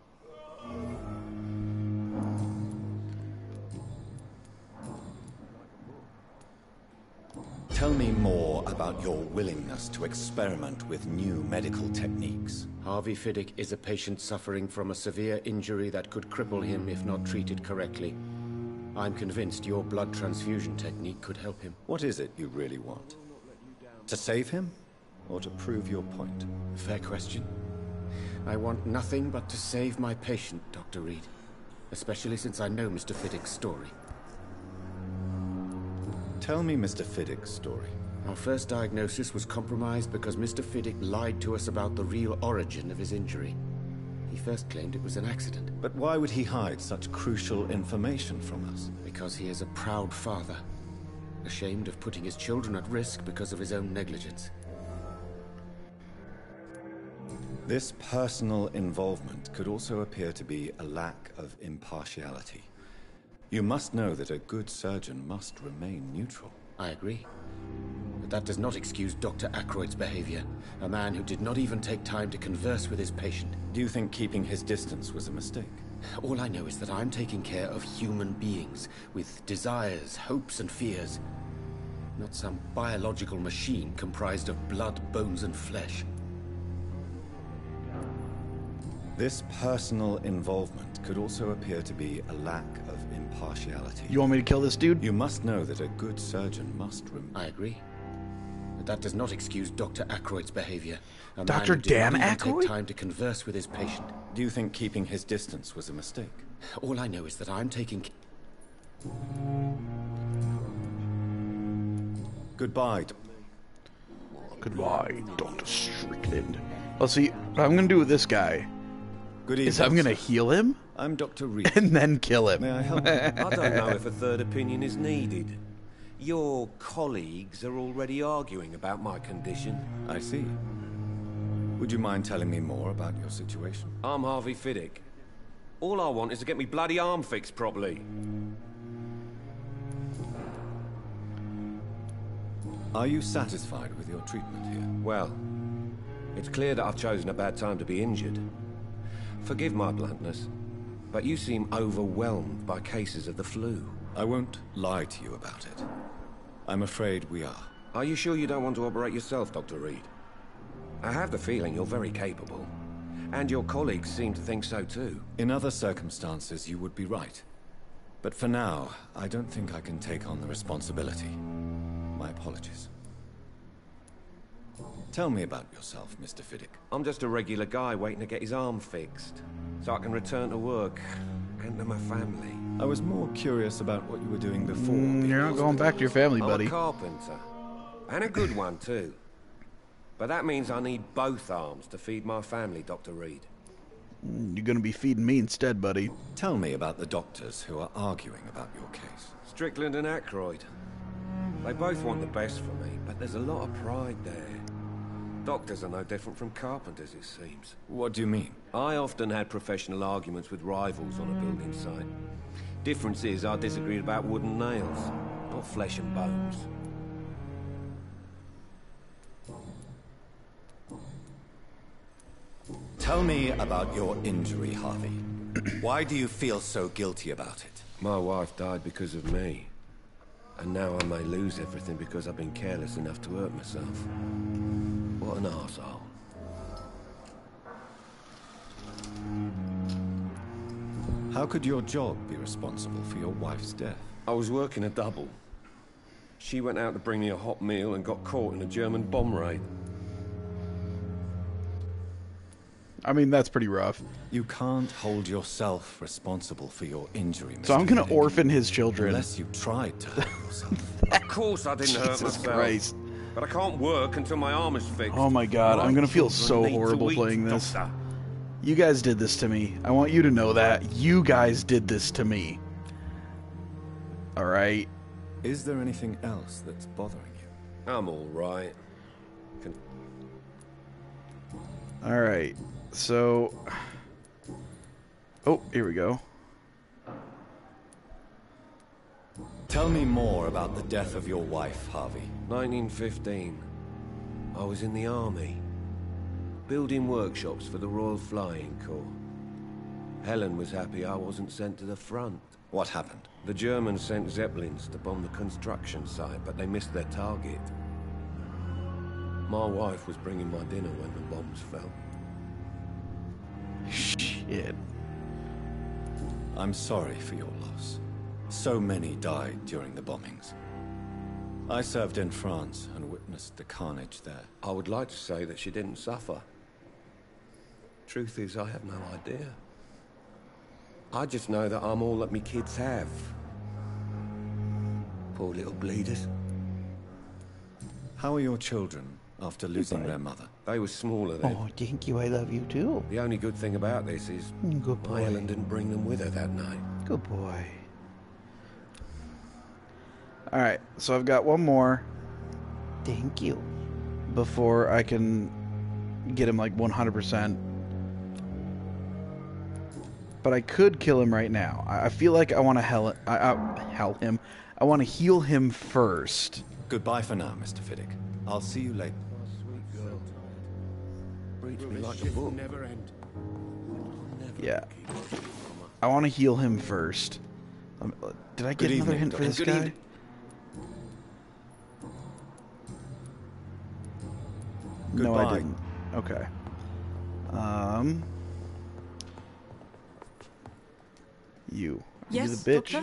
Tell me more about your willingness to experiment with new medical techniques. Harvey Fiddick is a patient suffering from a severe injury that could cripple him if not treated correctly. I'm convinced your blood transfusion technique could help him. What is it you really want? To save him, or to prove your point? Fair question. I want nothing but to save my patient, Doctor Reed. Especially since I know Mister Fiddick's story. Tell me Mister Fiddick's story. Our first diagnosis was compromised because Mister Fiddick lied to us about the real origin of his injury. He first claimed it was an accident. But why would he hide such crucial information from us? Because he is a proud father, ashamed of putting his children at risk because of his own negligence. This personal involvement could also appear to be a lack of impartiality. You must know that a good surgeon must remain neutral. I agree. But that does not excuse Doctor Ackroyd's behavior. A man who did not even take time to converse with his patient. Do you think keeping his distance was a mistake? All I know is that I'm taking care of human beings with desires, hopes, and fears. Not some biological machine comprised of blood, bones, and flesh. This personal involvement could also appear to be a lack of impartiality. You want me to kill this dude? You must know that a good surgeon must rem- I agree. But that does not excuse Doctor Ackroyd's behavior. A Doctor man who did Dan not even Aykroyd? take time to converse with his patient. Do you think keeping his distance was a mistake? All I know is that I'm taking... Goodbye. Goodbye, Doctor Strickland. Let's see, what I'm gonna do with this guy Good is evening, I'm gonna sir. heal him I'm Doctor Reed. and then kill him. May I help you? I don't know if a third opinion is needed. Your colleagues are already arguing about my condition. I see. Would you mind telling me more about your situation? I'm Harvey Fiddick. All I want is to get me bloody arm fixed properly. Are you satisfied with your treatment here? Well, it's clear that I've chosen a bad time to be injured. Forgive my bluntness, but you seem overwhelmed by cases of the flu. I won't lie to you about it. I'm afraid we are. Are you sure you don't want to operate yourself, Doctor Reed? I have the feeling you're very capable. And your colleagues seem to think so too. In other circumstances, you would be right. But for now, I don't think I can take on the responsibility. My apologies. Tell me about yourself, Mister Fiddick. I'm just a regular guy waiting to get his arm fixed, so I can return to work and to my family. I was more curious about what you were doing before. Mm, being you're not going back to your family, I'm buddy. a carpenter. And a good one, too. But that means I need both arms to feed my family, Doctor Reed. You're gonna be feeding me instead, buddy. Tell me about the doctors who are arguing about your case. Strickland and Ackroyd. They both want the best for me, but there's a lot of pride there. Doctors are no different from carpenters, it seems. What do you mean? I often had professional arguments with rivals on a building site. Difference is I disagreed about wood and nails, not flesh and bones. Tell me about your injury, Harvey. Why do you feel so guilty about it? My wife died because of me. And now I may lose everything because I've been careless enough to hurt myself. What an arsehole. How could your job be responsible for your wife's death? I was working a double. She went out to bring me a hot meal and got caught in a German bomb raid. I mean, that's pretty rough. You can't hold yourself responsible for your injury, Mister So I'm gonna Fiddick, orphan his children. Unless you tried to hurt yourself. Of course I didn't hurt Jesus myself. Christ. But I can't work until my arm is fixed. Oh my god, My I'm gonna feel children so need to horrible eat, playing this. Doctor. You guys did this to me. I want you to know that. You guys did this to me. Alright? Is there anything else that's bothering you? I'm all right. Can... Alright. So... Oh, here we go. Tell me more about the death of your wife, Harvey. nineteen fifteen. I was in the army. Building workshops for the Royal Flying Corps. Helen was happy I wasn't sent to the front. What happened? The Germans sent Zeppelins to bomb the construction site, but they missed their target. My wife was bringing my dinner when the bombs fell. Shit. I'm sorry for your loss. So many died during the bombings. I served in France and witnessed the carnage there. I would like to say that she didn't suffer. Truth is, I have no idea. I just know that I'm all that me kids have. Poor little bleeders. How are your children after losing their mother? They were smaller then. Oh, thank you. I love you too. The only good thing about this is Good boy. my Helen didn't bring them with her that night. Good boy. Alright, so I've got one more. Thank you. Before I can get him like one hundred percent. But I could kill him right now. I I feel like I want to hell, I, I, hell him. I want to heal him first. Goodbye for now, Mister Fiddick. I'll see you later. Sweet girl. Reads me like a book. Never end. Yeah. I want to heal him first. Um, Did I get Good another evening, hint for Doctor. this Good guy? evening. No, I Goodbye. didn't. Okay. Um. You. Yes, you the bitch? Doctor?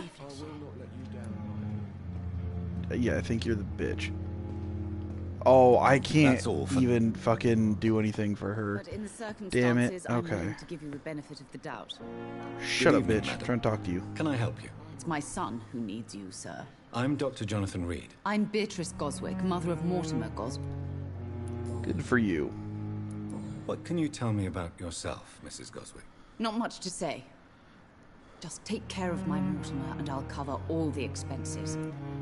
Uh, Yeah, I think you're the bitch. Oh, I can't That's all for- even fucking do anything for her. But in the circumstances, Damn it. I'm Okay. willing to give you the benefit of the doubt. Shut up, evening, bitch. madam. Trying to talk to you. Can I help you? It's my son who needs you, sir. I'm Doctor Jonathan Reed. I'm Beatrice Goswick, mother of Mortimer Gos... Good for you. What can you tell me about yourself, Missus Goswick? Not much to say. Just take care of my Mortimer and I'll cover all the expenses.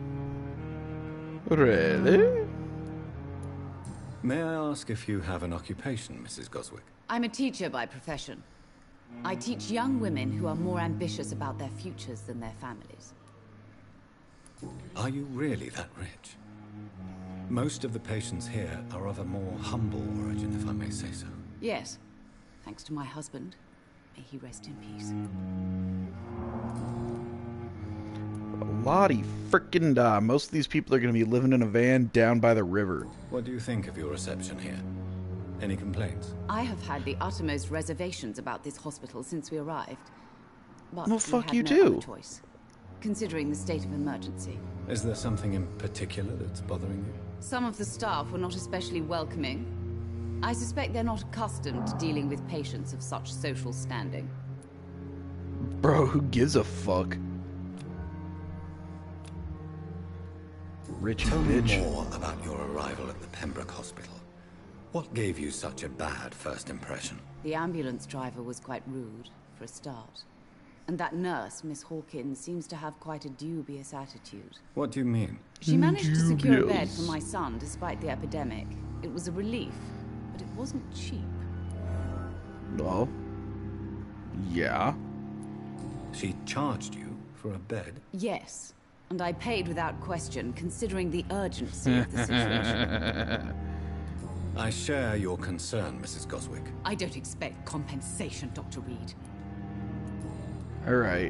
Really? May I ask if you have an occupation, Missus Goswick? I'm a teacher by profession. I teach young women who are more ambitious about their futures than their families. Are you really that rich? Most of the patients here are of a more humble origin, if I may say so. Yes, thanks to my husband. May he rest in peace. Lottie frickin' da. Most of these people are going to be living in a van down by the river. What do you think of your reception here? Any complaints? I have had the uttermost reservations about this hospital since we arrived. But Well, we fuck had you no too. other choice, considering the state of emergency. Is there something in particular that's bothering you? Some of the staff were not especially welcoming. I suspect they're not accustomed to dealing with patients of such social standing. Bro, who gives a fuck? Rich Tell me bitch. more about your arrival at the Pembroke Hospital. What gave you such a bad first impression? The ambulance driver was quite rude, for a start. And that nurse, Miss Hawkins, seems to have quite a dubious attitude. What do you mean? She managed to secure a bed Dubious. for my son despite the epidemic. It was a relief, but it wasn't cheap. Well, yeah. She charged you for a bed? Yes, and I paid without question, considering the urgency of the situation. I share your concern, Missus Goswick. I don't expect compensation, Doctor Reed. Alright.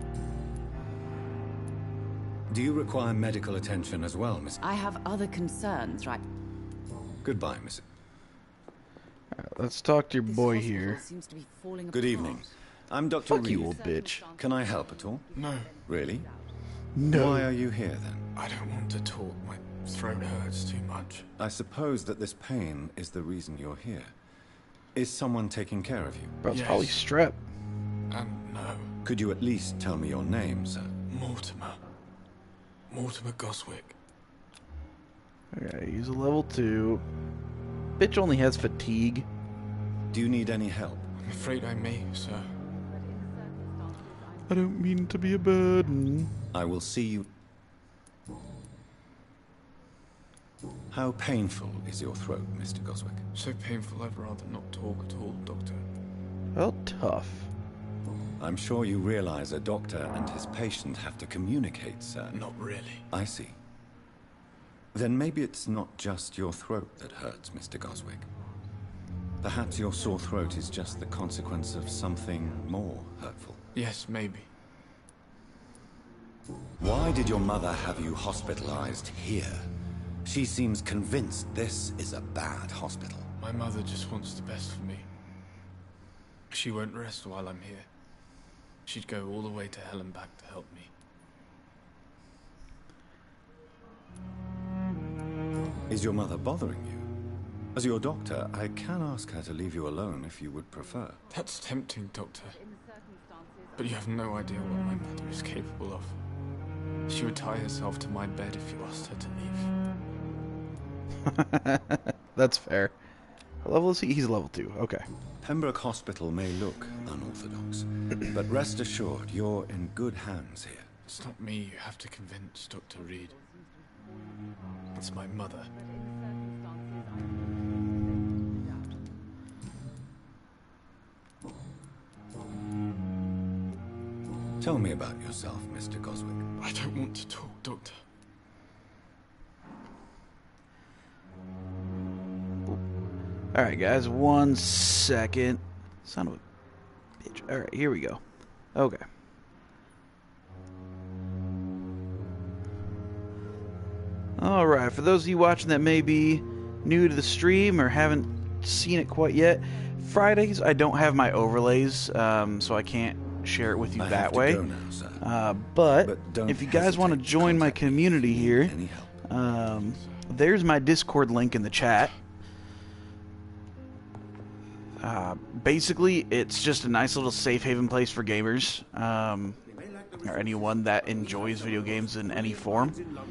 Do you require medical attention as well, Miss? I have other concerns, right? Goodbye, Miss. Let's talk to your This boy hospital here. seems to be falling Good apart. evening. I'm Doctor Fuck Reed. you, old bitch. Can I help at all? No. Really? No. Why are you here, then? I don't want to talk. My throat hurts too much. I suppose that this pain is the reason you're here. Is someone taking care of you? Bro, it's Yes. probably strep. And no. Could you at least tell me your name, sir? Mortimer. Mortimer Goswick. Okay, he's a level two. Bitch only has fatigue. Do you need any help? I'm afraid I may, sir. I don't mean to be a burden. I will see you. How painful is your throat, Mister Goswick? So painful I'd rather not talk at all, Doctor. Well, tough. I'm sure you realize a doctor and his patient have to communicate, sir. Not really. I see. Then maybe it's not just your throat that hurts, Mister Goswick. Perhaps your sore throat is just the consequence of something more hurtful. Yes, maybe. Why did your mother have you hospitalized here? She seems convinced this is a bad hospital. My mother just wants the best for me. She won't rest while I'm here. She'd go all the way to hell and back to help me. Is your mother bothering you? As your doctor, I can ask her to leave you alone if you would prefer. That's tempting, Doctor. But you have no idea what my mother is capable of. She would tie herself to my bed if you asked her to leave. That's fair. What level is he? He's level two. Okay. Pembroke Hospital may look unorthodox, but rest assured, you're in good hands here. It's not me you have to convince, Doctor Reed. It's my mother. Tell me about yourself, Mister Goswick. I don't want to talk, Doctor. Alright, guys. One second. Son of a bitch. Alright, here we go. Okay. Alright, for those of you watching that may be new to the stream or haven't seen it quite yet, Fridays I don't have my overlays, um, so I can't share it with you I that have to way. go now, sir. Uh, but, But don't if you guys want to hesitate to join my contact me if community you need here, any help. um, there's my Discord link in the chat. Uh, basically, it's just a nice little safe haven place for gamers, um, or anyone that enjoys video games in any form.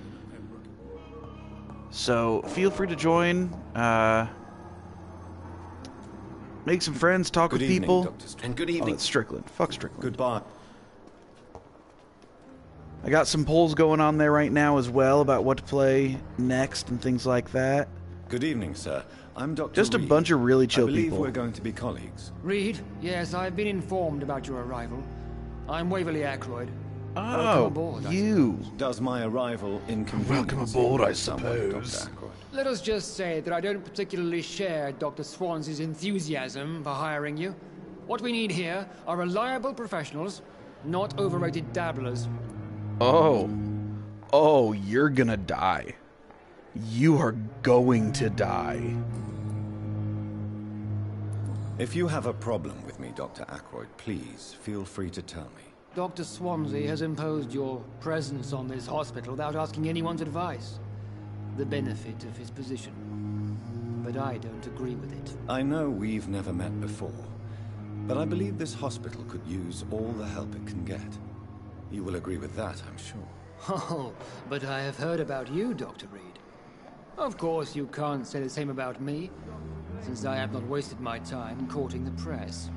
So feel free to join, uh, make some friends, talk Good with evening, people. Doctor Strickland. And good Oh, evening. it's Strickland. Fuck Strickland. Goodbye. I got some polls going on there right now as well about what to play next and things like that. Good evening, sir. I'm Doctor Just a Reed. bunch of really chill I believe people. we're going to be colleagues. Reed, yes, I've been informed about your arrival. I'm Waverly Ackroyd. Oh, Welcome aboard, I you. Does my arrival inconvenience Welcome aboard, you I somewhat, suppose. Doctor Ackroyd? Let us just say that I don't particularly share Doctor Swansea's enthusiasm for hiring you. What we need here are reliable professionals, not overrated dabblers. Oh. Oh, you're gonna die. You are going to die. If you have a problem with me, Doctor Ackroyd, please feel free to tell me. Doctor Swansea has imposed your presence on this hospital without asking anyone's advice. The benefit of his position. But I don't agree with it. I know we've never met before, but I believe this hospital could use all the help it can get. You will agree with that, I'm sure. Oh, but I have heard about you, Doctor Reed. Of course, you can't say the same about me, since I have not wasted my time courting the press.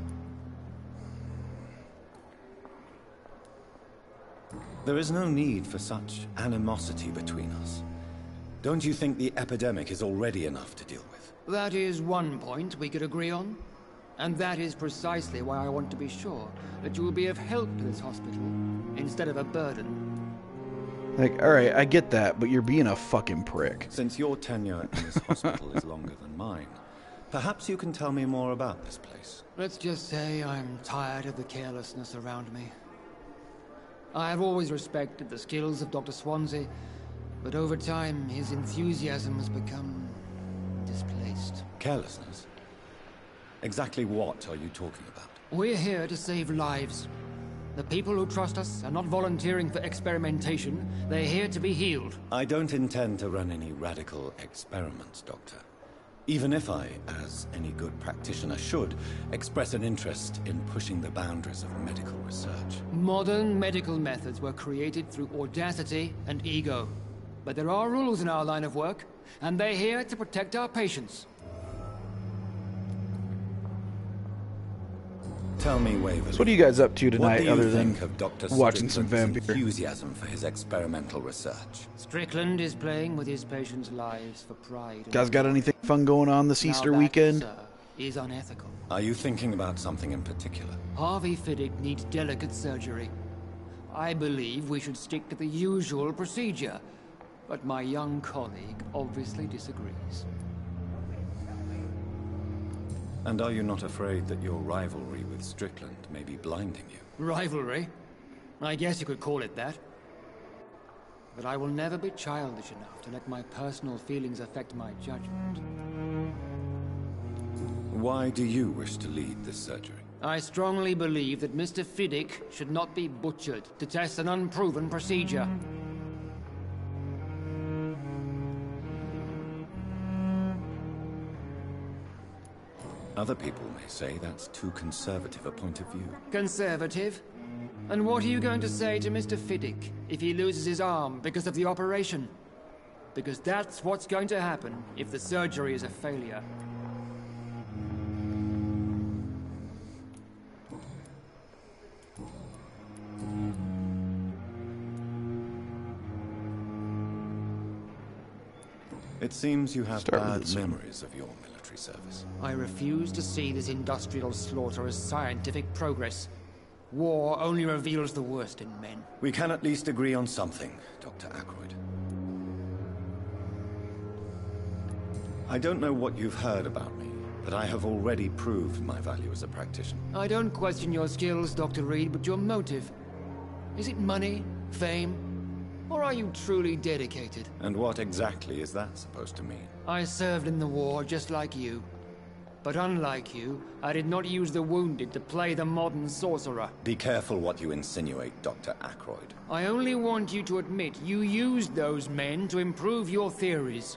There is no need for such animosity between us. Don't you think the epidemic is already enough to deal with? That is one point we could agree on. And that is precisely why I want to be sure that you will be of help to this hospital, instead of a burden. Like, alright, I get that, but you're being a fucking prick. Since your tenure in this hospital is longer than mine, perhaps you can tell me more about this place. Let's just say I'm tired of the carelessness around me. I have always respected the skills of Doctor Swansea, but over time his enthusiasm has become displaced. The people who trust us are not volunteering for experimentation. They're here to be healed. I don't intend to run any radical experiments, Doctor. Even if I, as any good practitioner should, express an interest in pushing the boundaries of medical research. Modern medical methods were created through audacity and ego. But there are rules in our line of work, and they're here to protect our patients. Tell me, Waverly. So what are you guys up to What tonight do you other than think of Doctor watching some Strickland's vampire? enthusiasm for his experimental research? Strickland is playing with his patients' lives for pride. and Guys got anything fun going on this Now Easter that, weekend? sir, is unethical. Are you thinking about something in particular? Harvey Fiddick needs delicate surgery. I believe we should stick to the usual procedure, but my young colleague obviously disagrees. And are you not afraid that your rivalry with Strickland may be blinding you? Rivalry? I guess you could call it that. But I will never be childish enough to let my personal feelings affect my judgment. Why do you wish to lead this surgery? I strongly believe that Mister Fiddick should not be butchered to test an unproven procedure. Other people may say that's too conservative a point of view. Conservative? And what are you going to say to Mister Fiddick if he loses his arm because of the operation? Because that's what's going to happen if the surgery is a failure. It seems you have Start with bad this. memories of your military service. I refuse to see this industrial slaughter as scientific progress. War only reveals the worst in men. We can at least agree on something, Doctor Ackroyd. I don't know what you've heard about me, but I have already proved my value as a practitioner. I don't question your skills, Doctor Reed, but your motive. Is it money? Fame? Or are you truly dedicated? And what exactly is that supposed to mean? I served in the war just like you. But unlike you, I did not use the wounded to play the modern sorcerer. Be careful what you insinuate, Doctor Ackroyd. I only want you to admit you used those men to improve your theories.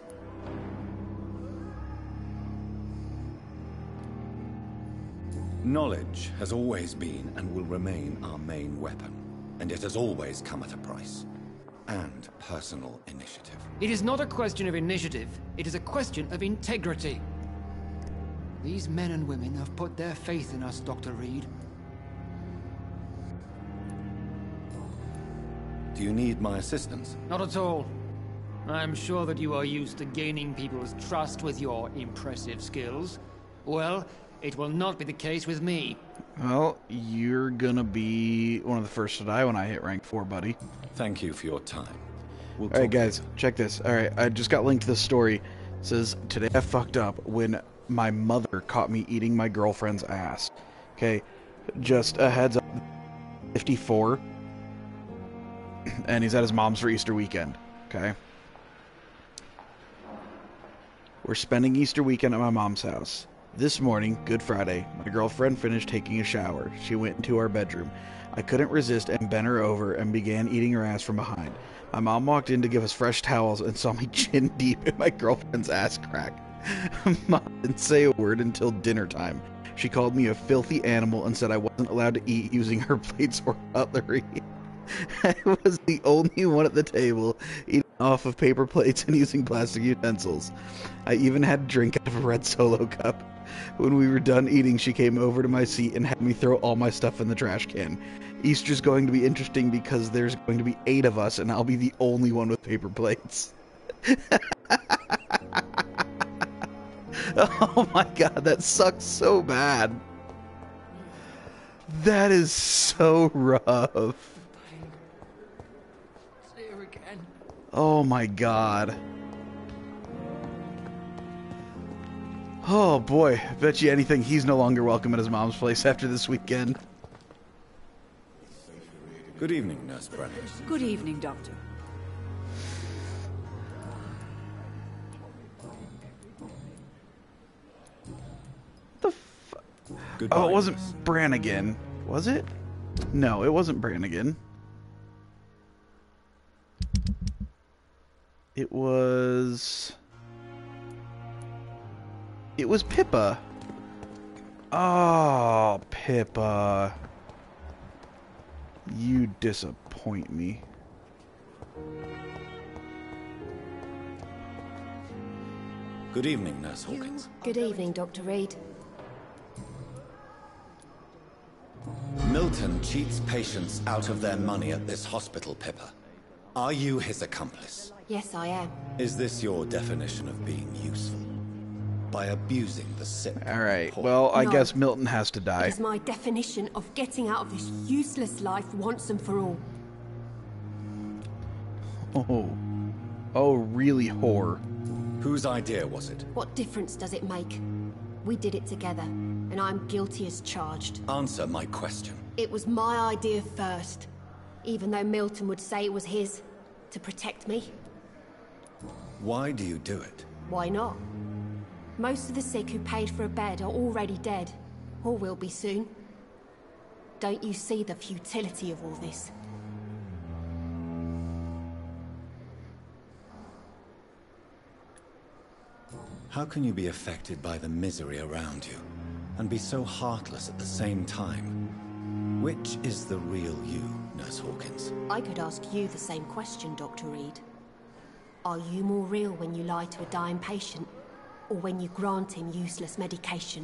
Knowledge has always been and will remain our main weapon. And it has always come at a price. And personal initiative. It is not a question of initiative. It is a question of integrity. These men and women have put their faith in us, Doctor Reed. Do you need my assistance? Not at all. I'm sure that you are used to gaining people's trust with your impressive skills. Well, it will not be the case with me. Well, you're gonna be one of the first to die when I hit rank four, buddy. Thank you for your time. We'll Alright, talk guys, later. check this. Alright, I just got linked to this story. It says, today I fucked up when my mother caught me eating my girlfriend's ass. Okay, just a heads up. fifty-four. And he's at his mom's for Easter weekend. Okay. We're spending Easter weekend at my mom's house. This morning, Good Friday, my girlfriend finished taking a shower. She went into our bedroom. I couldn't resist and bent her over and began eating her ass from behind. My mom walked in to give us fresh towels and saw me chin deep in my girlfriend's ass crack. Mom didn't say a word until dinner time. She called me a filthy animal and said I wasn't allowed to eat using her plates or cutlery. I was the only one at the table eating off of paper plates and using plastic utensils. I even had to drink out of a red Solo cup. When we were done eating, she came over to my seat and had me throw all my stuff in the trash can. Easter's going to be interesting because there's going to be eight of us and I'll be the only one with paper plates. Oh my god, that sucks so bad. That is so rough. Oh my god. Oh boy, bet you anything he's no longer welcome at his mom's place after this weekend. Good evening, Nurse Brennan. Good evening, Doctor. The f- Goodbye, Oh, it wasn't Nurse. Brannigan, was it? No, it wasn't Brannigan. It was... It was Pippa. Oh, Pippa. You disappoint me. Good evening, Nurse Hawkins. Good evening, Doctor Reed. Milton cheats patients out of their money at this hospital, Pippa. Are you his accomplice? Yes, I am. Is this your definition of being useful? By abusing the sick? Alright, well, I No. guess Milton has to It die. is my definition of getting out of this useless life once and for all. Oh. Oh, really, whore. Whose idea was it? What difference does it make? We did it together, and I'm guilty as charged. Answer my question. It was my idea first, even though Milton would say it was his, to protect me. Why do you do it? Why not? Most of the sick who paid for a bed are already dead, or will be soon. Don't you see the futility of all this? How can you be affected by the misery around you, and be so heartless at the same time? Which is the real you, Nurse Hawkins? I could ask you the same question, Doctor Reed. Are you more real when you lie to a dying patient, or when you grant him useless medication?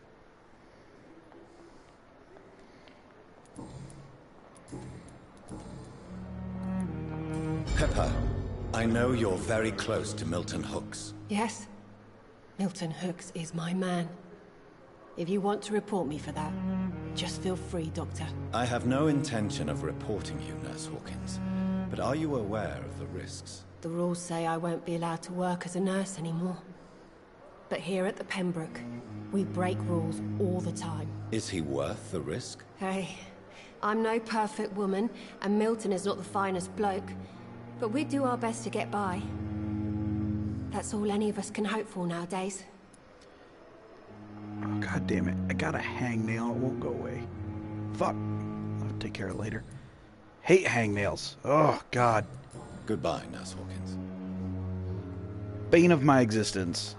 Pepper, I know you're very close to Milton Hooks. Yes. Milton Hooks is my man. If you want to report me for that, just feel free, Doctor. I have no intention of reporting you, Nurse Hawkins. But are you aware of the risks? The rules say I won't be allowed to work as a nurse anymore. But here at the Pembroke, we break rules all the time. Is he worth the risk? Hey, I'm no perfect woman, and Milton is not the finest bloke. But we do our best to get by. That's all any of us can hope for nowadays. Oh, God damn it. I got a hangnail. It won't go away. Fuck. I'll take care of it later. Hate hangnails. Oh, God. Goodbye, Nurse Hawkins. Bane of my existence.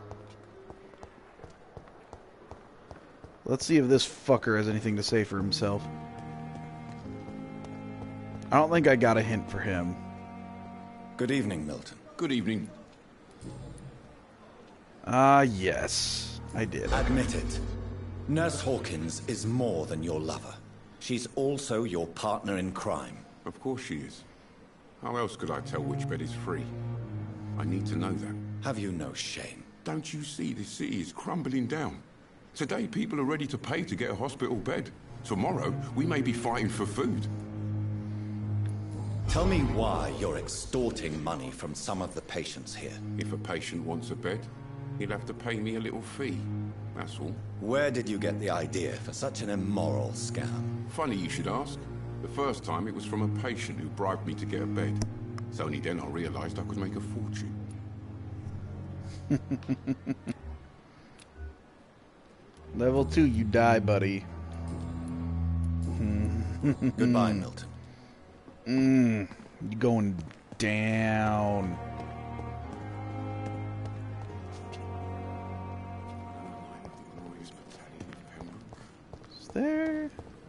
Let's see if this fucker has anything to say for himself. I don't think I got a hint for him. Good evening, Milton. Good evening. Ah, uh, yes. I did. Admit it. Nurse Hawkins is more than your lover. She's also your partner in crime. Of course she is. How else could I tell which bed is free? I need to know that. Have you no shame? Don't you see this city is crumbling down? Today people are ready to pay to get a hospital bed. Tomorrow we may be fighting for food. Tell me why you're extorting money from some of the patients here. If a patient wants a bed, he'll have to pay me a little fee. That's all. Where did you get the idea for such an immoral scam? Funny you should ask. The first time it was from a patient who bribed me to get a bed. It's only then I realized I could make a fortune. Level two, you die, buddy. Goodbye, Milton. Mmm, you going down. Is there...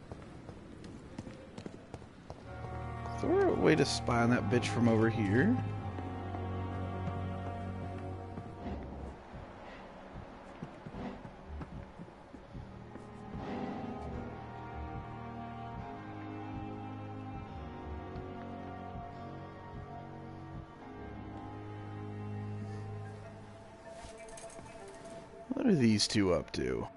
Is there a way to spy on that bitch from over here? What are these two up to?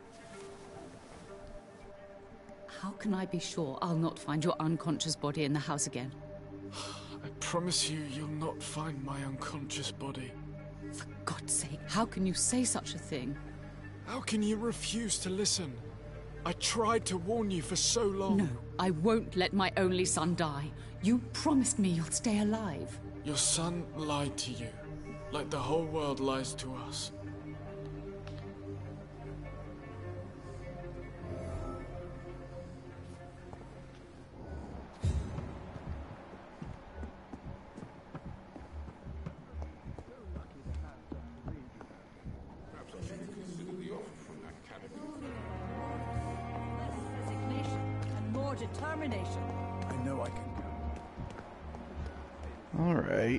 How can I be sure I'll not find your unconscious body in the house again? I promise you, you'll not find my unconscious body. For God's sake, how can you say such a thing? How can you refuse to listen? I tried to warn you for so long. No, I won't let my only son die. You promised me you'll stay alive. Your son lied to you, like the whole world lies to us. determination. I know I can go. All right.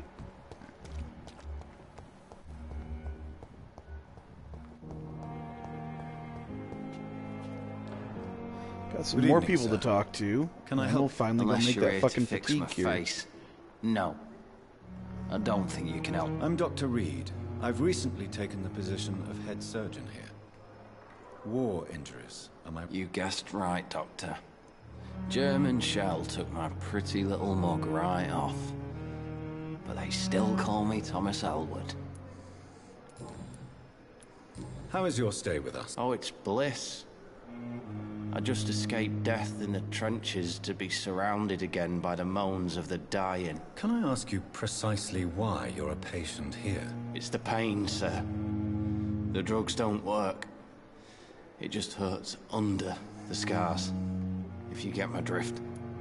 Got some Good more evening, people sir. to talk to. Can I and help? We'll finally go Unless make you're that here fucking to fix fatigue my cure. face. No. I don't think you can help. I'm Doctor Reed. I've recently taken the position of head surgeon here. War injuries, am I... You guessed right, Doctor. German shell took my pretty little mug right off. But they still call me Thomas Elwood. How is your stay with us? Oh, it's bliss. I just escaped death in the trenches to be surrounded again by the moans of the dying. Can I ask you precisely why you're a patient here? It's the pain, sir. The drugs don't work. It just hurts under the scars, if you get my drift.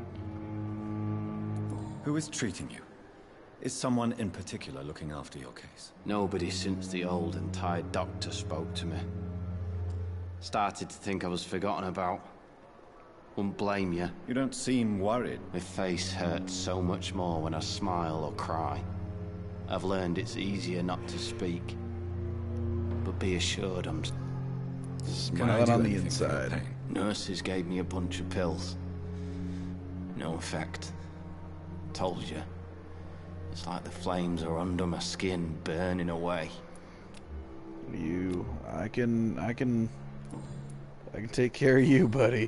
Who is treating you? Is someone in particular looking after your case? Nobody since the old and tired doctor spoke to me. Started to think I was forgotten about. Wouldn't blame you. You don't seem worried. My face hurts so much more when I smile or cry. I've learned it's easier not to speak. But be assured I'm... Smiling on the inside. Nurses gave me a bunch of pills. No effect. Told you. It's like the flames are under my skin, burning away. You, I can, I can, I can take care of you, buddy.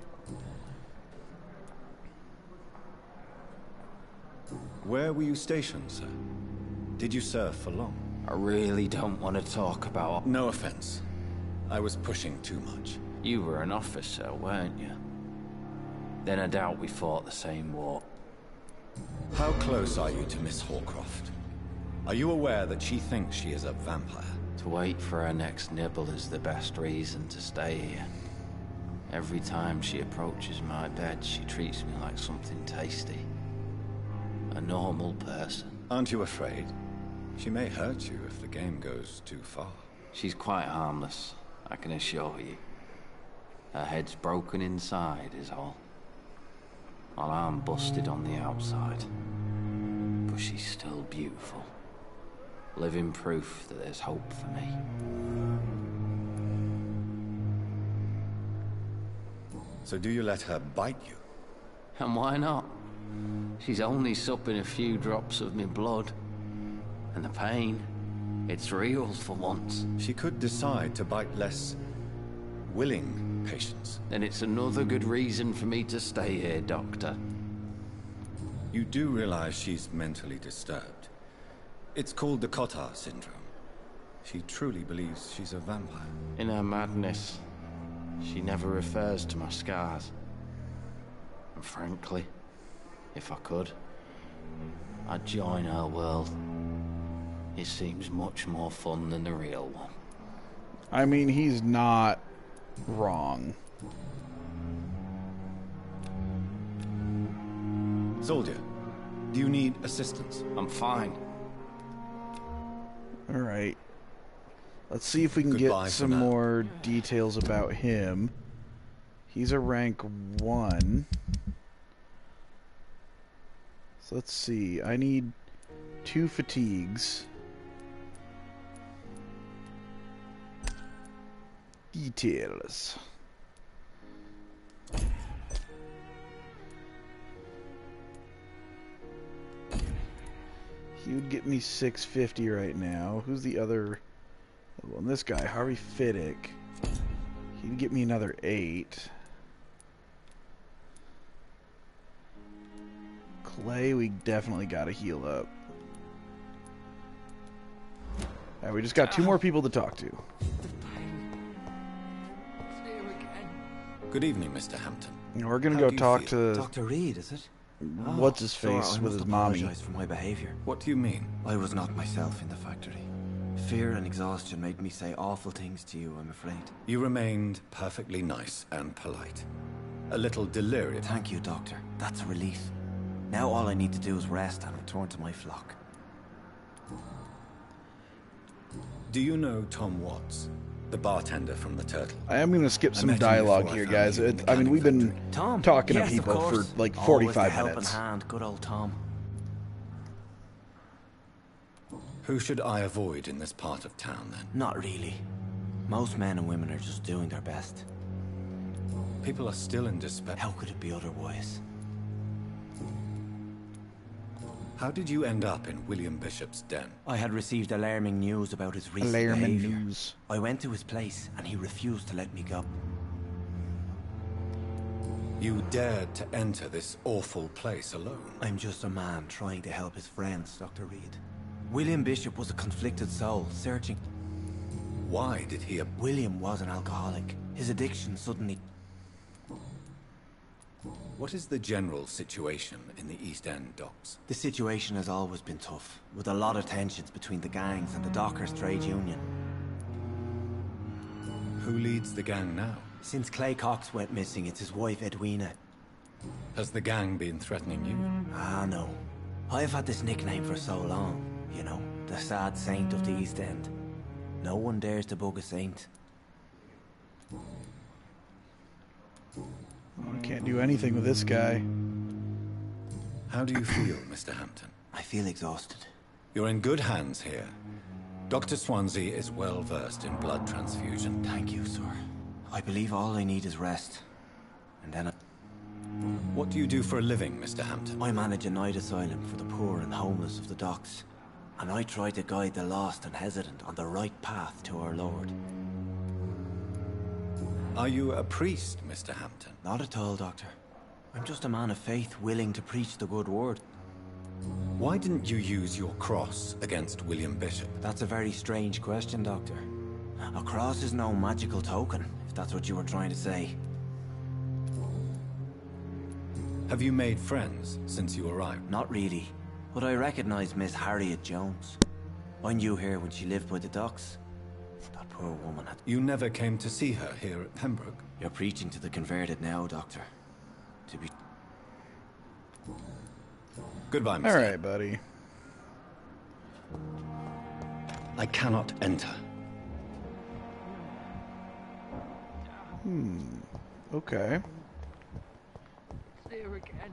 Where were you stationed, sir? Did you serve for long? I really don't want to talk about... No offense. I was pushing too much. You were an officer, weren't you? Then I doubt we fought the same war. How close are you to Miss Hawcroft? Are you aware that she thinks she is a vampire? To wait for her next nibble is the best reason to stay here. Every time she approaches my bed, she treats me like something tasty. A normal person. Aren't you afraid? She may hurt you if the game goes too far. She's quite harmless, I can assure you. Her head's broken inside is all. While I'm busted on the outside. But she's still beautiful. Living proof that there's hope for me. So do you let her bite you? And why not? She's only supping a few drops of me blood. And the pain, it's real for once. She could decide to bite less willing patients. Then it's another good reason for me to stay here, Doctor. You do realize she's mentally disturbed. It's called the Cotard syndrome. She truly believes she's a vampire. In her madness, she never refers to my scars. And frankly, if I could, I'd join her world. It seems much more fun than the real one. I mean, he's not wrong. Soldier, do you need assistance? I'm fine. Alright. Let's see if we can Goodbye get for some now. more details about him. He's a rank one. So let's see. I need two fatigues. Details. He would get me six fifty right now. Who's the other? Well, this guy, Harvey Fiddick. He'd get me another eight. Clay, we definitely gotta heal up. Alright, we just got two more people to talk to. Good evening, Mister Hampton. We're gonna How go do you talk feel? to Doctor Reed, is it? what's his Oh, face sorry, I with must his mommy. apologize for my behavior. What do you mean? I was not myself in the factory. Fear and exhaustion made me say awful things to you, I'm afraid. You remained perfectly nice and polite. A little delirious. Thank you, Doctor. That's a relief. Now all I need to do is rest and return to my flock. Do you know Tom Watts? the bartender from the Turtle. I am going to skip I some met him dialogue before I here, found guys. you in It, the I mean, we've been Tom. talking Yes, to of people for course. like Always forty-five the helping minutes. hand, good old Tom. Who should I avoid in this part of town, then? Not really. Most men and women are just doing their best. People are still in despair. How could it be otherwise? How did you end up in William Bishop's den? I had received alarming news about his recent Alarming behavior. news. I went to his place, and he refused to let me go. You dared to enter this awful place alone? I'm just a man trying to help his friends, Doctor Reed. William Bishop was a conflicted soul, searching... Why did he... William was an alcoholic. His addiction suddenly... What is the general situation in the East End docks? The situation has always been tough, with a lot of tensions between the gangs and the Dockers Trade Union. Who leads the gang now? Since Clay Cox went missing, it's his wife, Edwina. Has the gang been threatening you? Ah, no. I've had this nickname for so long, you know, the sad saint of the East End. No one dares to bug a saint. I can't do anything with this guy. How do you feel, Mister Hampton? I feel exhausted. You're in good hands here. Doctor Swansea is well versed in blood transfusion. Thank you, sir. I believe all I need is rest. And then I... What do you do for a living, Mister Hampton? I manage a night asylum for the poor and homeless of the docks. And I try to guide the lost and hesitant on the right path to our Lord. Are you a priest, Mister Hampton? Not at all, Doctor. I'm just a man of faith, willing to preach the good word. Why didn't you use your cross against William Bishop? That's a very strange question, Doctor. A cross is no magical token, if that's what you were trying to say. Have you made friends since you arrived? Not really, but I recognize Miss Harriet Jones. I knew her when she lived by the docks. That poor woman had... You never came to see her here at Pembroke? You're preaching to the converted now, Doctor. To be... Goodbye, Mister All right, buddy. I cannot enter. Hmm. Okay. There again.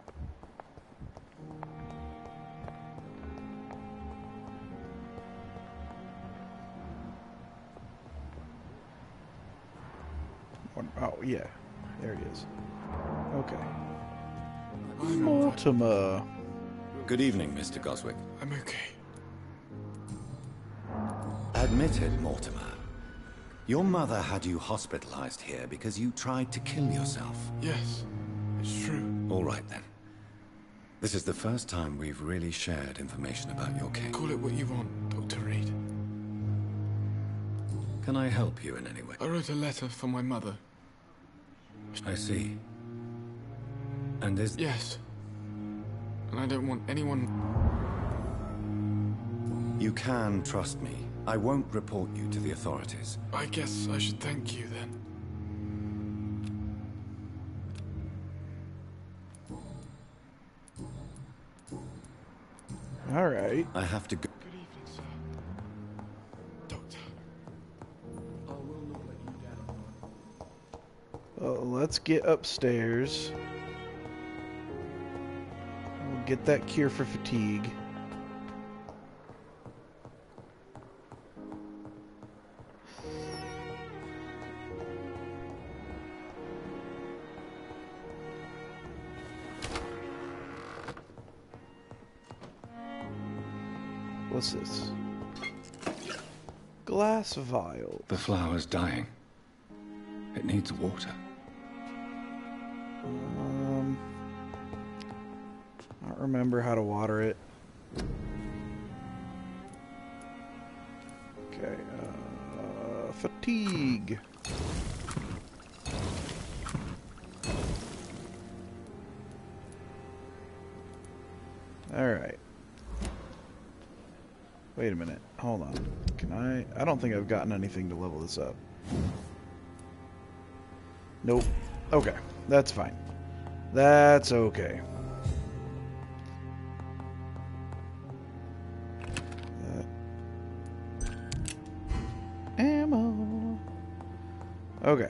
What, oh, yeah. There he is. Okay. Mortimer. Good evening, Mister Goswick. I'm okay. Admitted, Mortimer. Your mother had you hospitalized here because you tried to kill yourself. Yes, it's true. All right, then. This is the first time we've really shared information about your case. Call it what you want, Doctor Reed. Can I help you in any way? I wrote a letter for my mother. I see. And is... Yes. And I don't want anyone... You can trust me. I won't report you to the authorities. I guess I should thank you then. All right. I have to go. Good evening, sir. Doctor. I will not let you down. Well, let's get upstairs. We'll get that cure for fatigue. What's this? Glass vial. The flower's dying. It needs water. Um, I don't remember how to water it. Okay, uh, fatigue. All right. Wait a minute. Hold on. Can I... I don't think I've gotten anything to level this up. Nope. Okay. That's fine. That's okay. That... Ammo. Okay.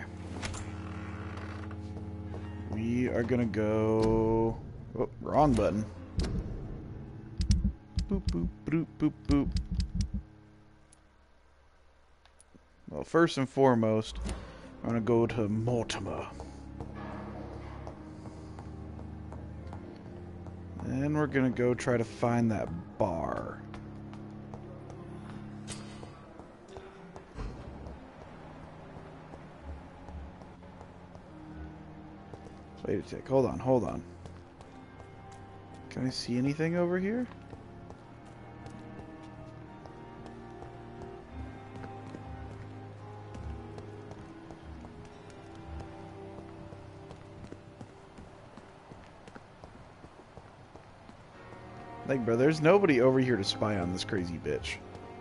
We are gonna go... Oh, wrong button. Boop, boop, boop, boop, boop. Well, first and foremost, I'm gonna go to Mortimer. And we're gonna go try to find that bar. Wait a sec, hold on, hold on. Can I see anything over here? Like, bro, there's nobody over here to spy on this crazy bitch.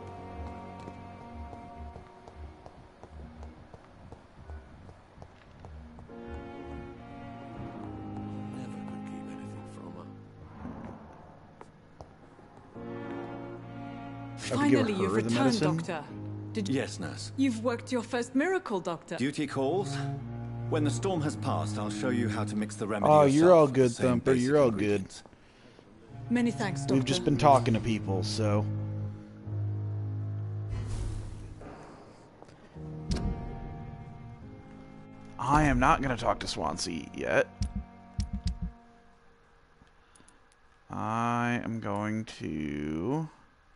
Finally, you've returned, Doctor. Did yes, nurse. You've worked your first miracle, Doctor. Duty calls. When the storm has passed, I'll show you how to mix the remedy. Oh, you're all good, Thumper. You're all good. Many thanks, Doctor. We've just been talking to people, so... I am not going to talk to Swansea yet. I am going to...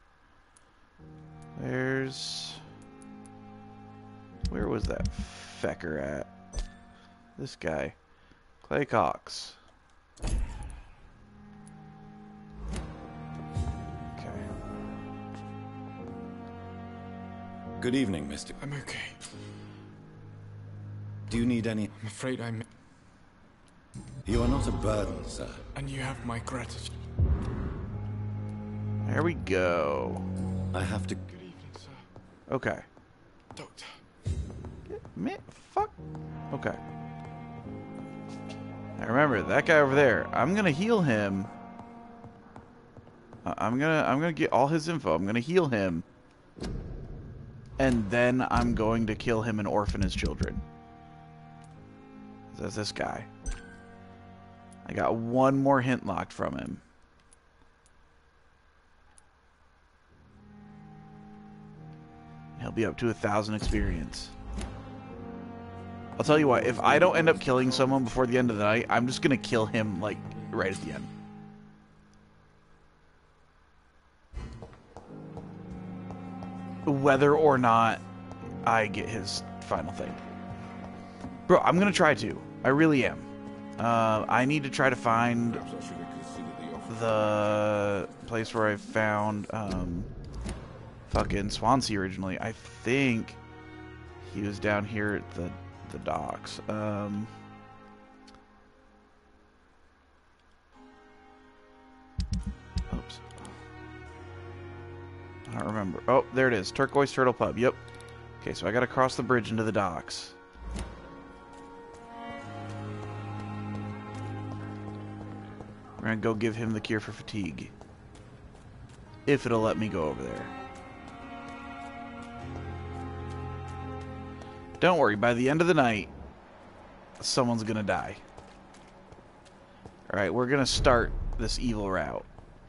There's... Where was that fecker at? This guy. Clay Cox. Good evening, Mister I'm okay. Do you need any... I'm afraid I'm... You are not a burden, sir. And you have my gratitude. There we go. I have to... Good evening, sir. Okay. Doctor. Man, fuck. Okay. Now remember, that guy over there, I'm gonna heal him. Uh, I'm gonna, I'm gonna get all his info. I'm gonna heal him. And then I'm going to kill him and orphan his children. That's this guy. I got one more hint locked from him. He'll be up to a thousand experience. I'll tell you what, if I don't end up killing someone before the end of the night, I'm just gonna kill him, like, right at the end. Whether or not I get his final thing. Bro, I'm gonna try to. I really am. Uh, I need to try to find the place where I found um, fucking Swansea originally. I think he was down here at the, the docks. Um, oops. I don't remember. Oh, there it is. Turquoise Turtle Pub. Yep. Okay, so I gotta cross the bridge into the docks. We're gonna go give him the cure for fatigue. If it'll let me go over there. Don't worry, by the end of the night, someone's gonna die. Alright, we're gonna start this evil route.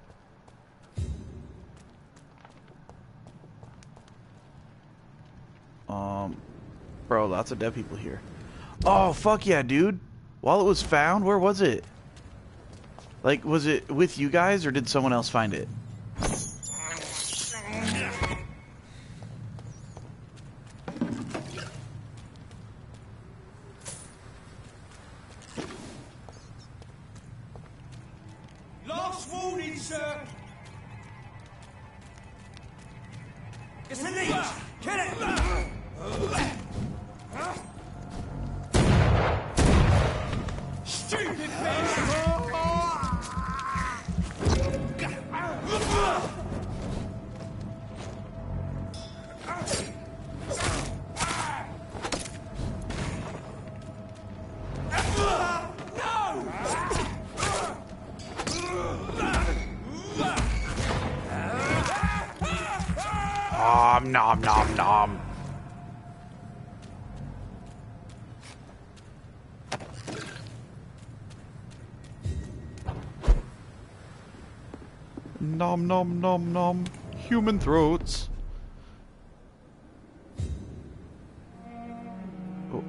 Um, bro, lots of dead people here. Oh, fuck yeah, dude. While it was found, where was it? Like, was it with you guys, or did someone else find it? Last warning, sir. It's a leech. Kill it. Stupid fish. Nom nom nom nom. Nom nom nom nom. Human throats. Oh.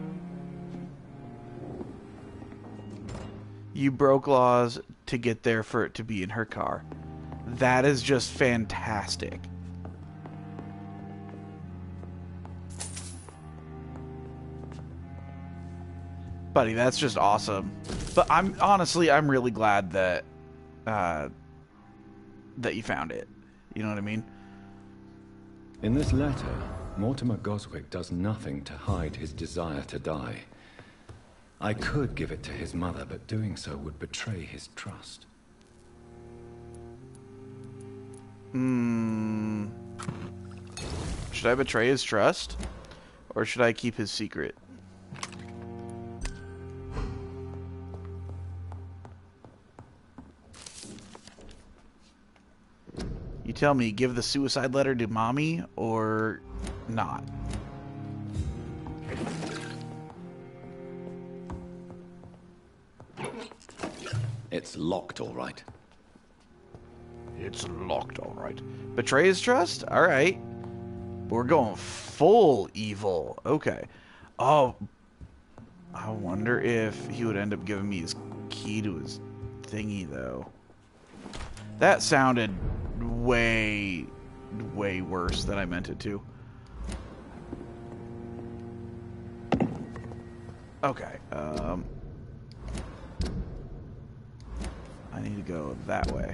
You broke laws to get there for it to be in her car. That is just fantastic. Buddy, that's just awesome. But I'm honestly, I'm really glad that uh, that you found it. You know what I mean? In this letter, Mortimer Goswick does nothing to hide his desire to die. I could give it to his mother, but doing so would betray his trust. Hmm. Should I betray his trust? Or should I keep his secret? You tell me, give the suicide letter to mommy or not? It's locked, all right. It's locked, all right. Betray his trust? All right. We're going full evil. Okay. Oh, I wonder if he would end up giving me his key to his thingy, though. That sounded way, way worse than I meant it to. Okay. Um, I need to go that way.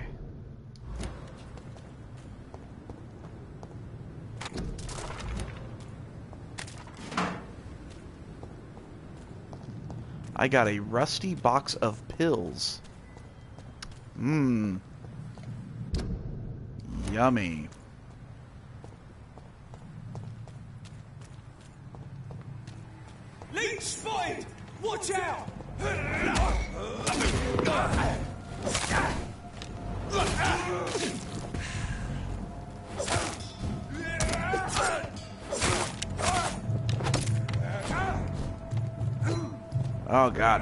I got a rusty box of pills. Mmm. Yummy. Leech spotted! Watch out! Oh, God.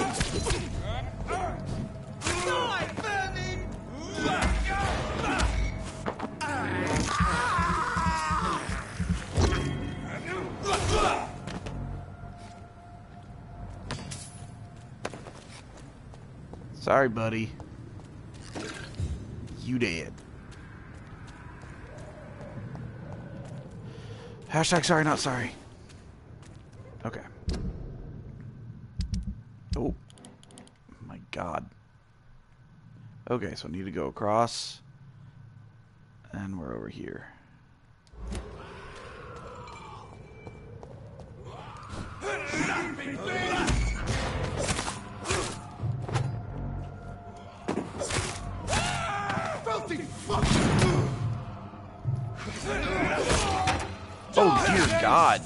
Sorry, buddy. You dead. Hashtag sorry, not sorry. Okay. Oh. My God. Okay, so I need to go across. And we're over here. Oh, dear God.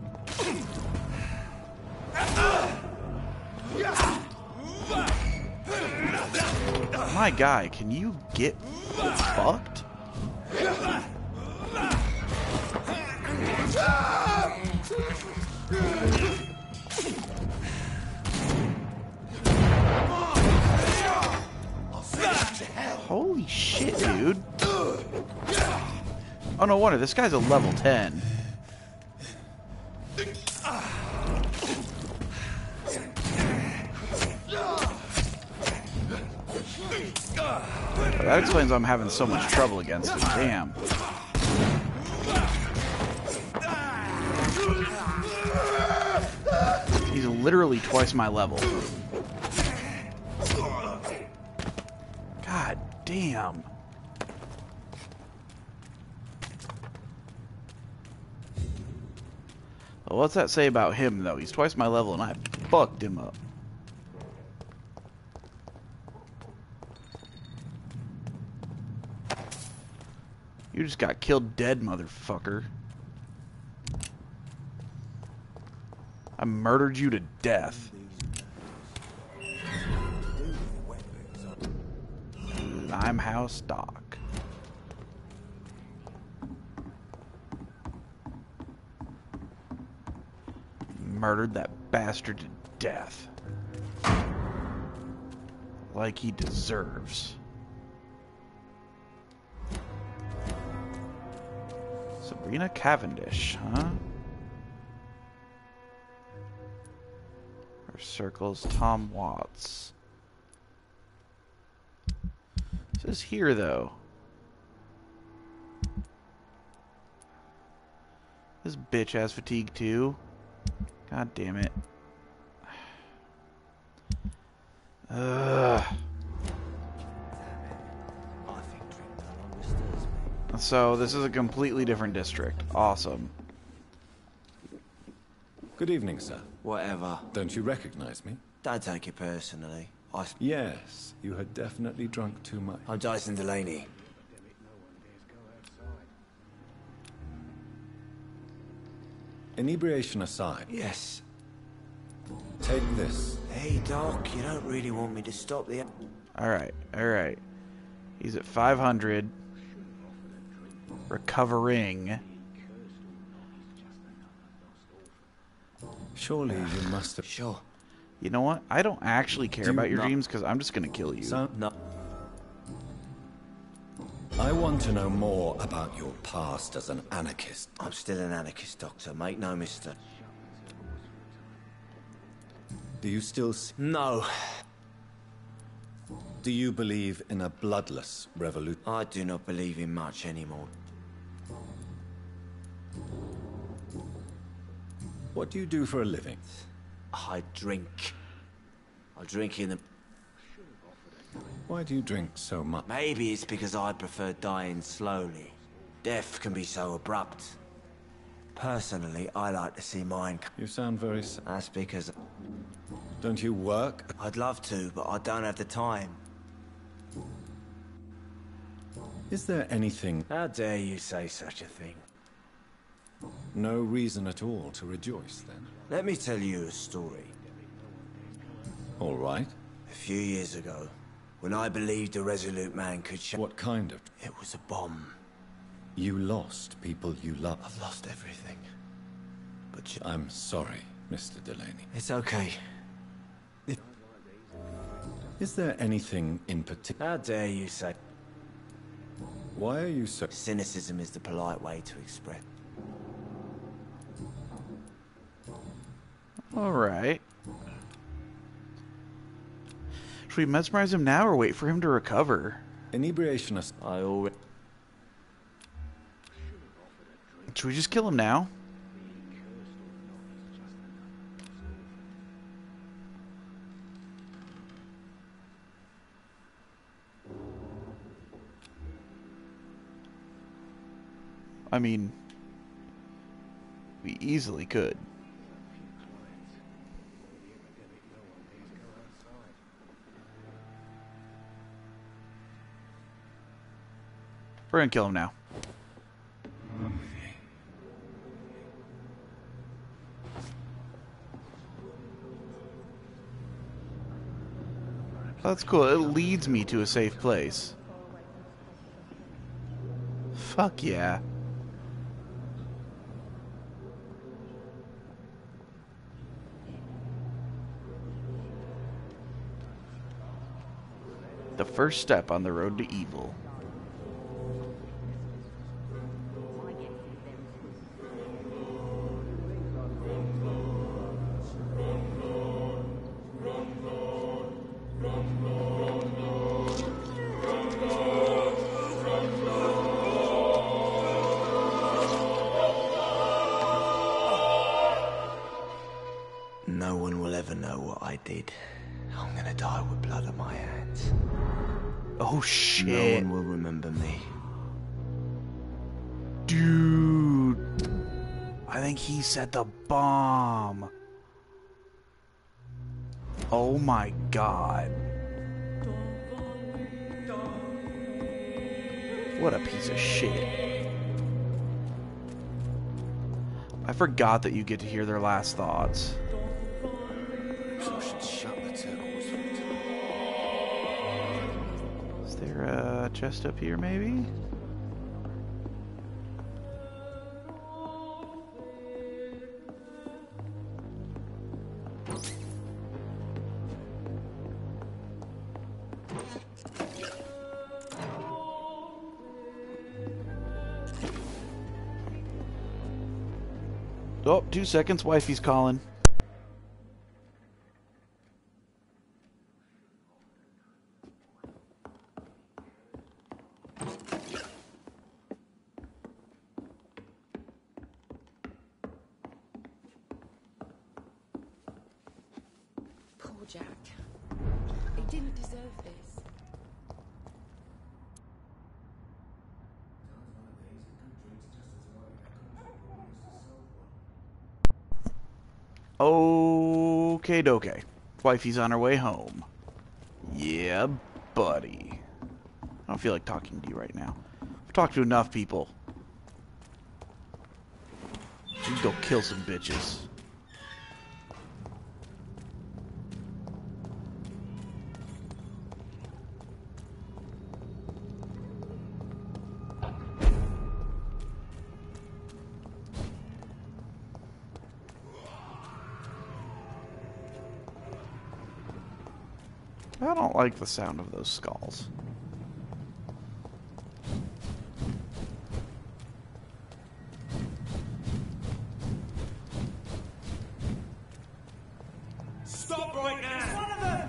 My guy, can you get fucked? Holy shit, dude. Oh, no wonder. This guy's a level ten. That explains why I'm having so much trouble against him. Damn. He's literally twice my level. God damn. Well, what's that say about him, though? He's twice my level, and I fucked him up. You just got killed dead, motherfucker. I murdered you to death. Limehouse Dock. Murdered that bastard to death. Like he deserves. Rena Cavendish, huh? Or circles Tom Watts. This is here, though. This bitch has fatigue, too. God damn it. Ugh. So, this is a completely different district. Awesome. Good evening, sir. Whatever. Don't you recognize me? Don't take it personally. I... Yes, you had definitely drunk too much. I'm Dyson Delaney. Inebriation aside. Yes. Take this. Hey, Doc, you don't really want me to stop the... Alright, alright. He's at five hundred. Recovering. Surely you must have... Sure. You know what? I don't actually care Do about your not- dreams because I'm just going to kill you. So, No. I want to know more about your past as an anarchist. I'm still an anarchist, Doctor. Make no mistake. Do you still... s- No. Do you believe in a bloodless revolution? I do not believe in much anymore. What do you do for a living? I drink. I drink in the... Why do you drink so much? Maybe it's because I prefer dying slowly. Death can be so abrupt. Personally, I like to see mine... You sound very... s- That's because... Don't you work? I'd love to, but I don't have the time. Is there anything... How dare you say such a thing? No reason at all to rejoice, then? Let me tell you a story. All right. A few years ago, when I believed a resolute man could sh- What kind of... It was a bomb. You lost people you love. I've lost everything. But you... I'm sorry, Mister Delaney. It's okay. Is there anything in particular... How dare you say... Why are you so... Cynicism is the polite way to express... Alright. Should we mesmerize him now or wait for him to recover? Inebriation as... I already... Should we just kill him now? I mean, we easily could. We're gonna kill him now. That's cool. It leads me to a safe place. Fuck yeah. The first step on the road to evil. No one will ever know what I did. I'm gonna die with blood on my hands. Oh shit. No one will remember me. Dude. I think he set the bomb. Oh my god. What a piece of shit. I forgot that you get to hear their last thoughts. Is there a chest up here, maybe? Oh, two seconds. Wifey's calling. Poor Jack. He didn't deserve this. Okay, doke. Wifey's on her way home. Yeah, buddy. I don't feel like talking to you right now. I've talked to enough people. You can go kill some bitches. I don't like the sound of those skulls. Stop right now! It's one of them!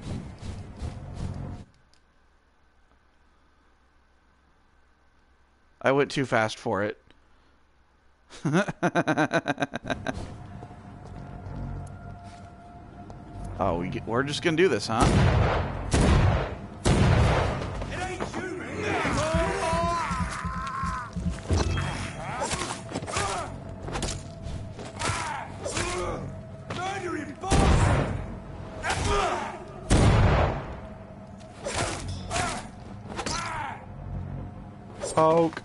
I went too fast for it. Oh, we get, we're just gonna do this, huh? It ain't you, man! Murdering bastard! Poke.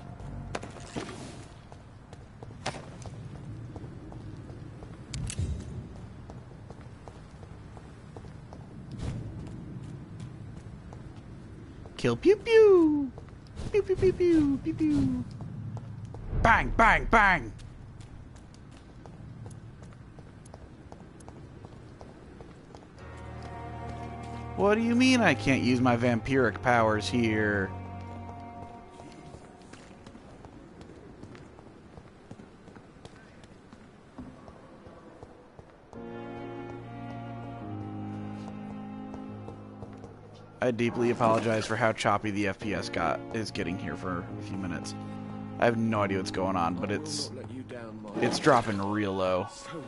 Kill. Pew pew. Pew pew pew pew pew pew. Bang bang bang. What do you mean I can't use my vampiric powers here? I deeply apologize for how choppy the F P S got is getting here for a few minutes. I have no idea what's going on, but it's it's dropping real low.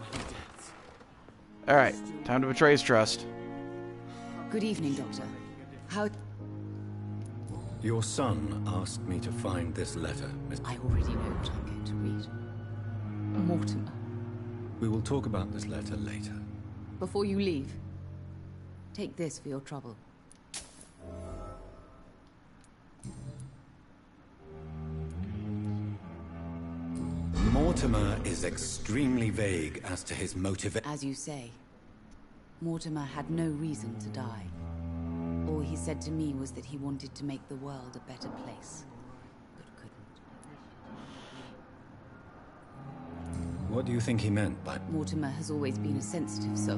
All right, time to betray his trust. Good evening, Doctor. How... Your son asked me to find this letter, Miss... I already know what I'm going to read. Mortimer. We will talk about this letter later. Before you leave, take this for your trouble. Mortimer is extremely vague as to his motive. As you say, Mortimer had no reason to die. All he said to me was that he wanted to make the world a better place, but couldn't. What do you think he meant by... Mortimer has always been a sensitive soul.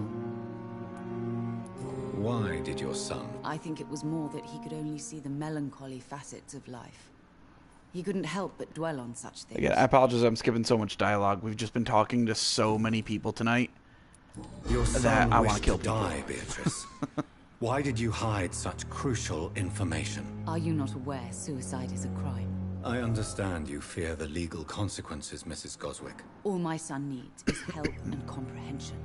Why did your son... I think it was more that he could only see the melancholy facets of life. He couldn't help but dwell on such things. Again, I apologize, I'm skipping so much dialogue. We've just been talking to so many people tonight Your son that I want wished to kill to people. die, Beatrice. Why did you hide such crucial information? Are you not aware suicide is a crime? I understand you fear the legal consequences, Missus Goswick. All my son needs is help and comprehension.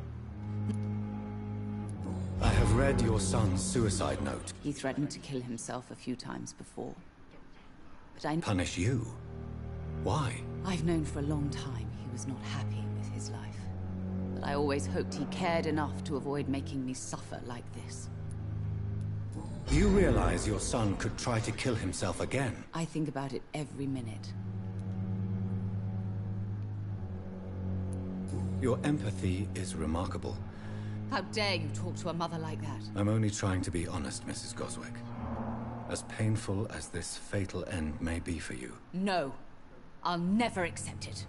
I have read your son's suicide note. He threatened to kill himself a few times before. But I... Punish you? Why? I've known for a long time he was not happy with his life. But I always hoped he cared enough to avoid making me suffer like this. You realize your son could try to kill himself again? I think about it every minute. Your empathy is remarkable. How dare you talk to a mother like that? I'm only trying to be honest, Missus Goswick. As painful as this fatal end may be for you. No. I'll never accept it.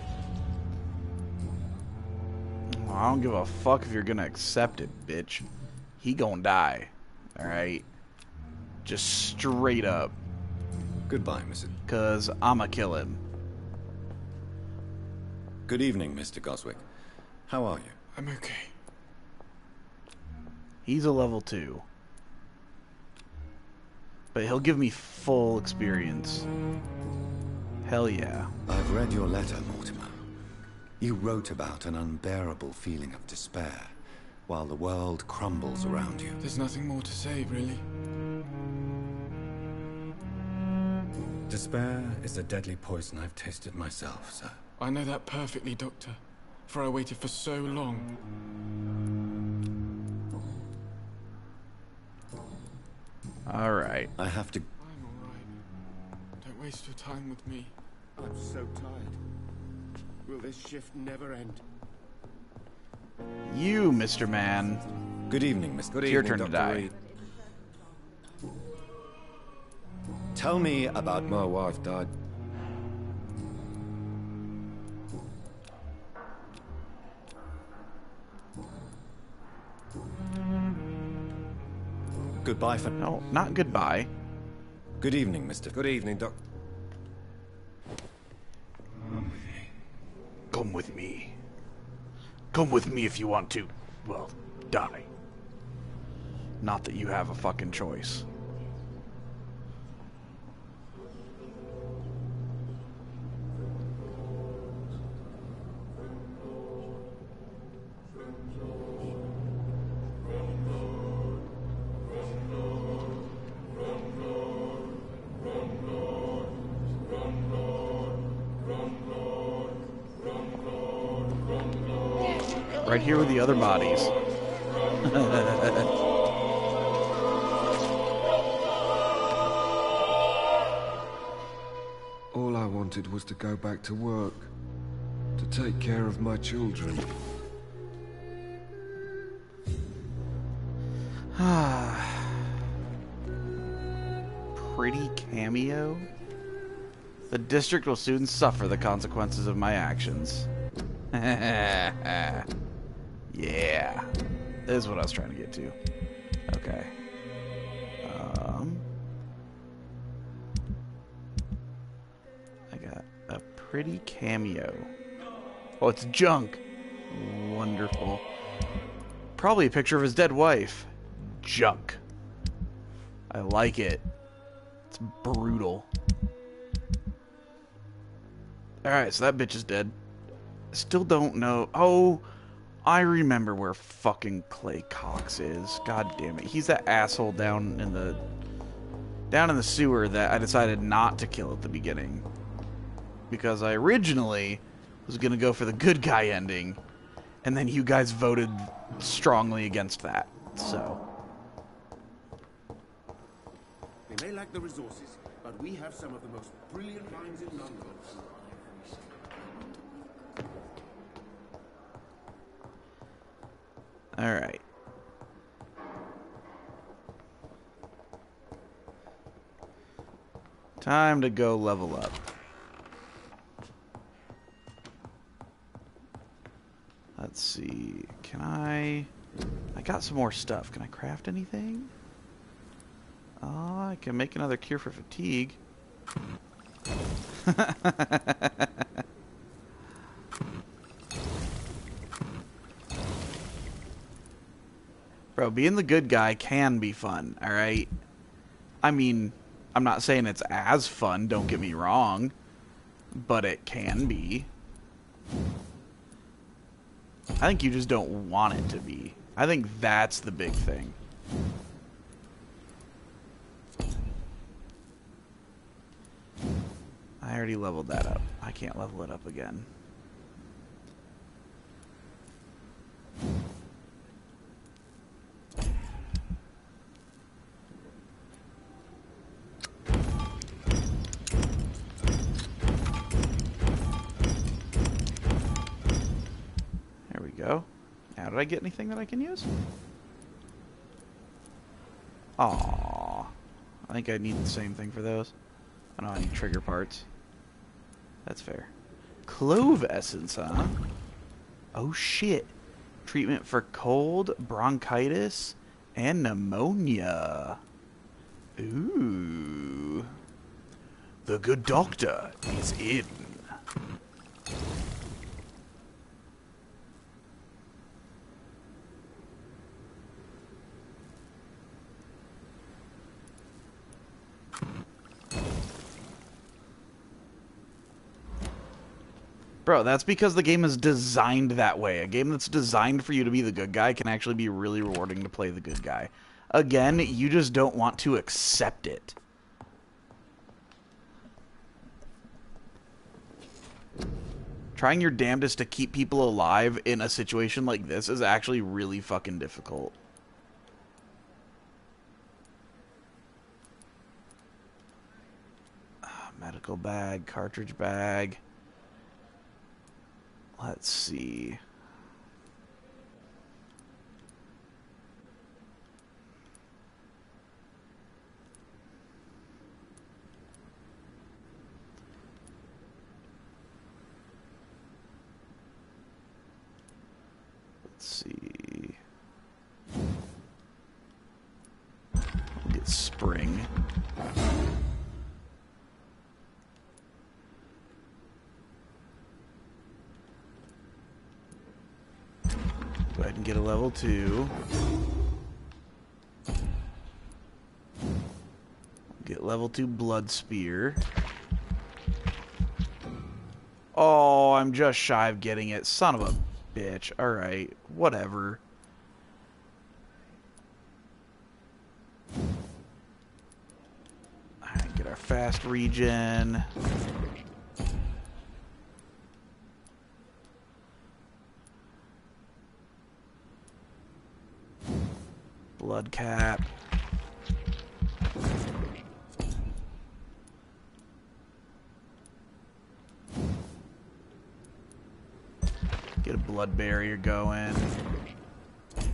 I don't give a fuck if you're gonna accept it, bitch. He gonna die. Alright? Just straight up. Goodbye, Missus Cause I'ma kill him. Good evening, Mister Goswick. How are you? I'm okay. He's a level two. But he'll give me full experience. Hell yeah. I've read your letter, Mortimer. You wrote about an unbearable feeling of despair, while the world crumbles around you. There's nothing more to say, really. Despair is a deadly poison I've tasted myself, sir. I know that perfectly, Doctor, for I waited for so long. Alright. I have to... I'm alright. Don't waste your time with me. I'm so tired. Will this shift never end? You, Mister Man. Good evening, Mister Good evening, your turn Doctor to die. Reed. Tell me about my wife died. Goodbye for... No, not goodbye. Good evening, Mister Good evening, Doc. Come with me. Come with me if you want to, well, die. Not that you have a fucking choice. Right here with the other bodies. All I wanted was to go back to work, to take care of my children. Pretty cameo? The district will soon suffer the consequences of my actions. Yeah, this is what I was trying to get to. Okay. Um, I got a pretty cameo. Oh, it's junk. Wonderful. Probably a picture of his dead wife. Junk. I like it. It's brutal. Alright, so that bitch is dead. Still don't know. Oh, I remember where fucking Clay Cox is. God damn it. He's that asshole down in the down in the sewer that I decided not to kill at the beginning. Because I originally was going to go for the good guy ending, and then you guys voted strongly against that. So, They may lack the resources, but we have some of the most brilliant minds in London. all right. Time to go level up. Let's see. Can I... I got some more stuff. Can I craft anything? Oh, I can make another cure for fatigue. Bro, being the good guy can be fun, alright? I mean, I'm not saying it's as fun, don't get me wrong. But it can be. I think you just don't want it to be. I think that's the big thing. I already leveled that up. I can't level it up again. There we go. Now, did I get anything that I can use? Aww. I think I need the same thing for those. I know I need trigger parts. That's fair. Clove essence, huh? Oh shit. Treatment for cold, bronchitis, and pneumonia. Ooh. The good doctor is in. Bro, that's because the game is designed that way. A game that's designed for you to be the good guy can actually be really rewarding to play the good guy. Again, you just don't want to accept it. Trying your damnedest to keep people alive in a situation like this is actually really fucking difficult. Uh, medical bag, cartridge bag. Let's see. Let's see. We'll get spring. Go ahead and get a level two. Get level two blood spear. Oh, I'm just shy of getting it. Son of a bitch. Alright, whatever. Alright, get our fast regen. Blood cap. Get a blood barrier going. Can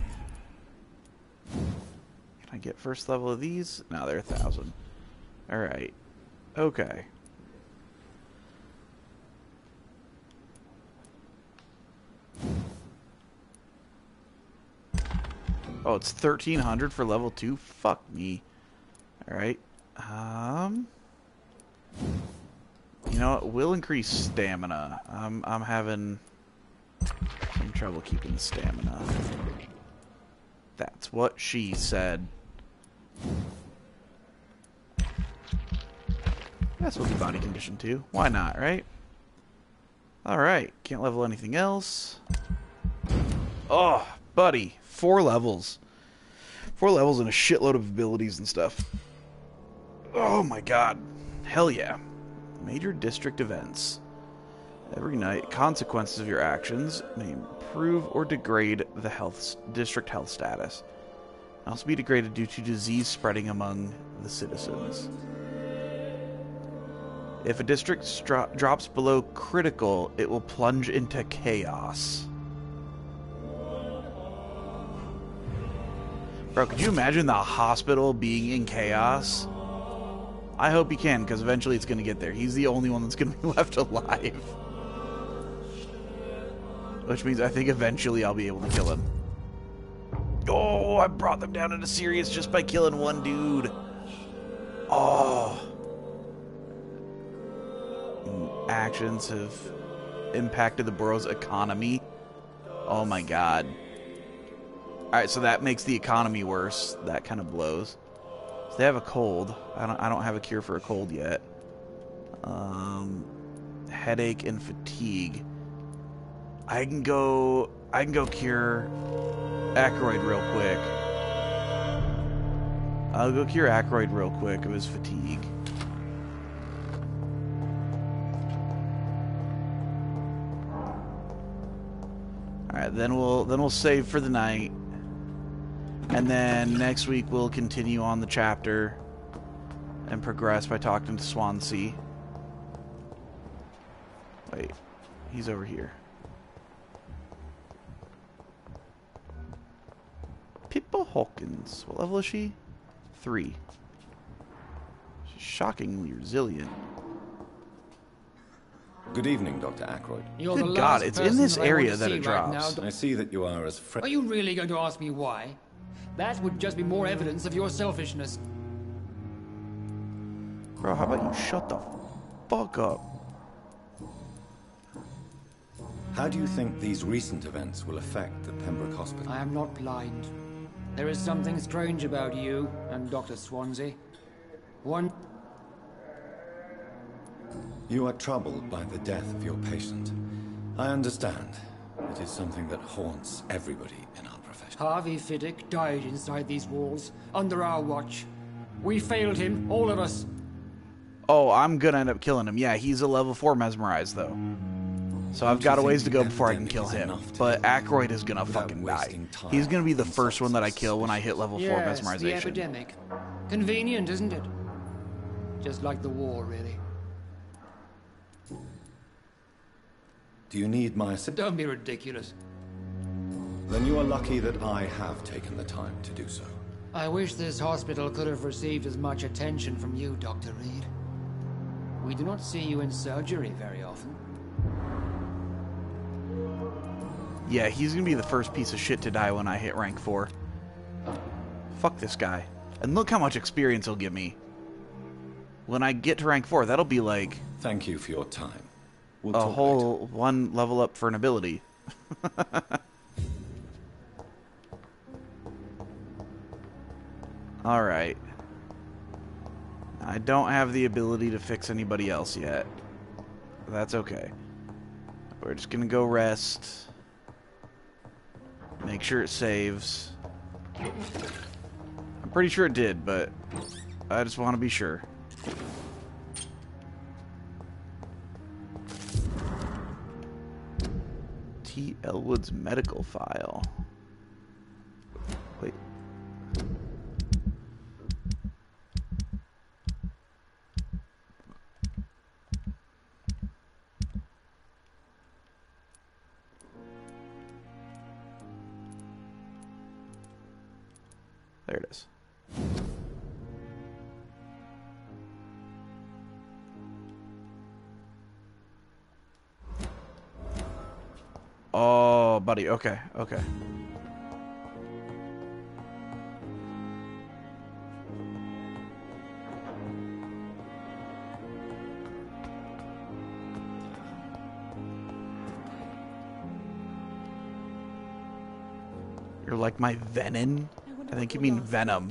I get first level of these? No, they're a thousand. Alright. Okay. Oh, it's thirteen hundred for level two? Fuck me. Alright. Um... You know what? We'll increase stamina. I'm, I'm having some trouble keeping the stamina. That's what she said. That's what the body condition too. Why not, right? Alright. Can't level anything else. Oh, buddy. Four levels. Four levels and a shitload of abilities and stuff. Oh my god. Hell yeah. Major district events. Every night, consequences of your actions may improve or degrade the health district health status. Can also be degraded due to disease spreading among the citizens. If a district dro drops below critical, it will plunge into chaos. Bro, could you imagine the hospital being in chaos? I hope he can, because eventually it's going to get there. He's the only one that's going to be left alive. Which means I think eventually I'll be able to kill him. Oh, I brought them down into serious just by killing one dude. Oh. Actions have impacted the borough's economy. Oh my god. Alright, so that makes the economy worse. That kind of blows. So they have a cold. I don't I don't have a cure for a cold yet. Um headache and fatigue. I can go I can go cure Ackroyd real quick. I'll go cure Ackroyd real quick of his fatigue. Alright, then we'll then we'll save for the night. And then next week we'll continue on the chapter and progress by talking to Swansea. Wait, he's over here. Pippa Hawkins. What level is she? Three. She's shockingly resilient. Good evening, Doctor Ackroyd. You're Good the God, last it's in person this that I want area to that see it right drops. now. I see that you are as friendly. Are you really going to ask me why? That would just be more evidence of your selfishness. Bro, how about you shut the fuck up? How do you think these recent events will affect the Pembroke Hospital? I am not blind. There is something strange about you and Doctor Swansea. One... You are troubled by the death of your patient. I understand. It is something that haunts everybody in our profession. Harvey Fiddick died inside these walls, under our watch. We failed him, all of us. Oh, I'm gonna end up killing him. Yeah, he's a level four mesmerized, though. So I've got a ways to go before I can kill him. But Aykroyd is gonna fucking die. He's gonna be the first one that I kill when I hit level four Yes, mesmerization. the epidemic. Convenient, isn't it? Just like the war, really. Do you need my assistance? Don't be ridiculous. Then you are lucky that I have taken the time to do so. I wish this hospital could have received as much attention from you, Doctor Reed. We do not see you in surgery very often. Yeah, he's gonna be the first piece of shit to die when I hit rank four. Fuck this guy. And look how much experience he'll give me. When I get to rank four, that'll be like... Thank you for your time. We'll a talk whole later. one level up for an ability. Alright. I don't have the ability to fix anybody else yet. That's okay. We're just gonna go rest. Make sure it saves. I'm pretty sure it did, but I just want to be sure. T. Elwood's medical file. Wait. There it is. Oh, buddy. Okay, okay. You're like my venom? I think you mean venom.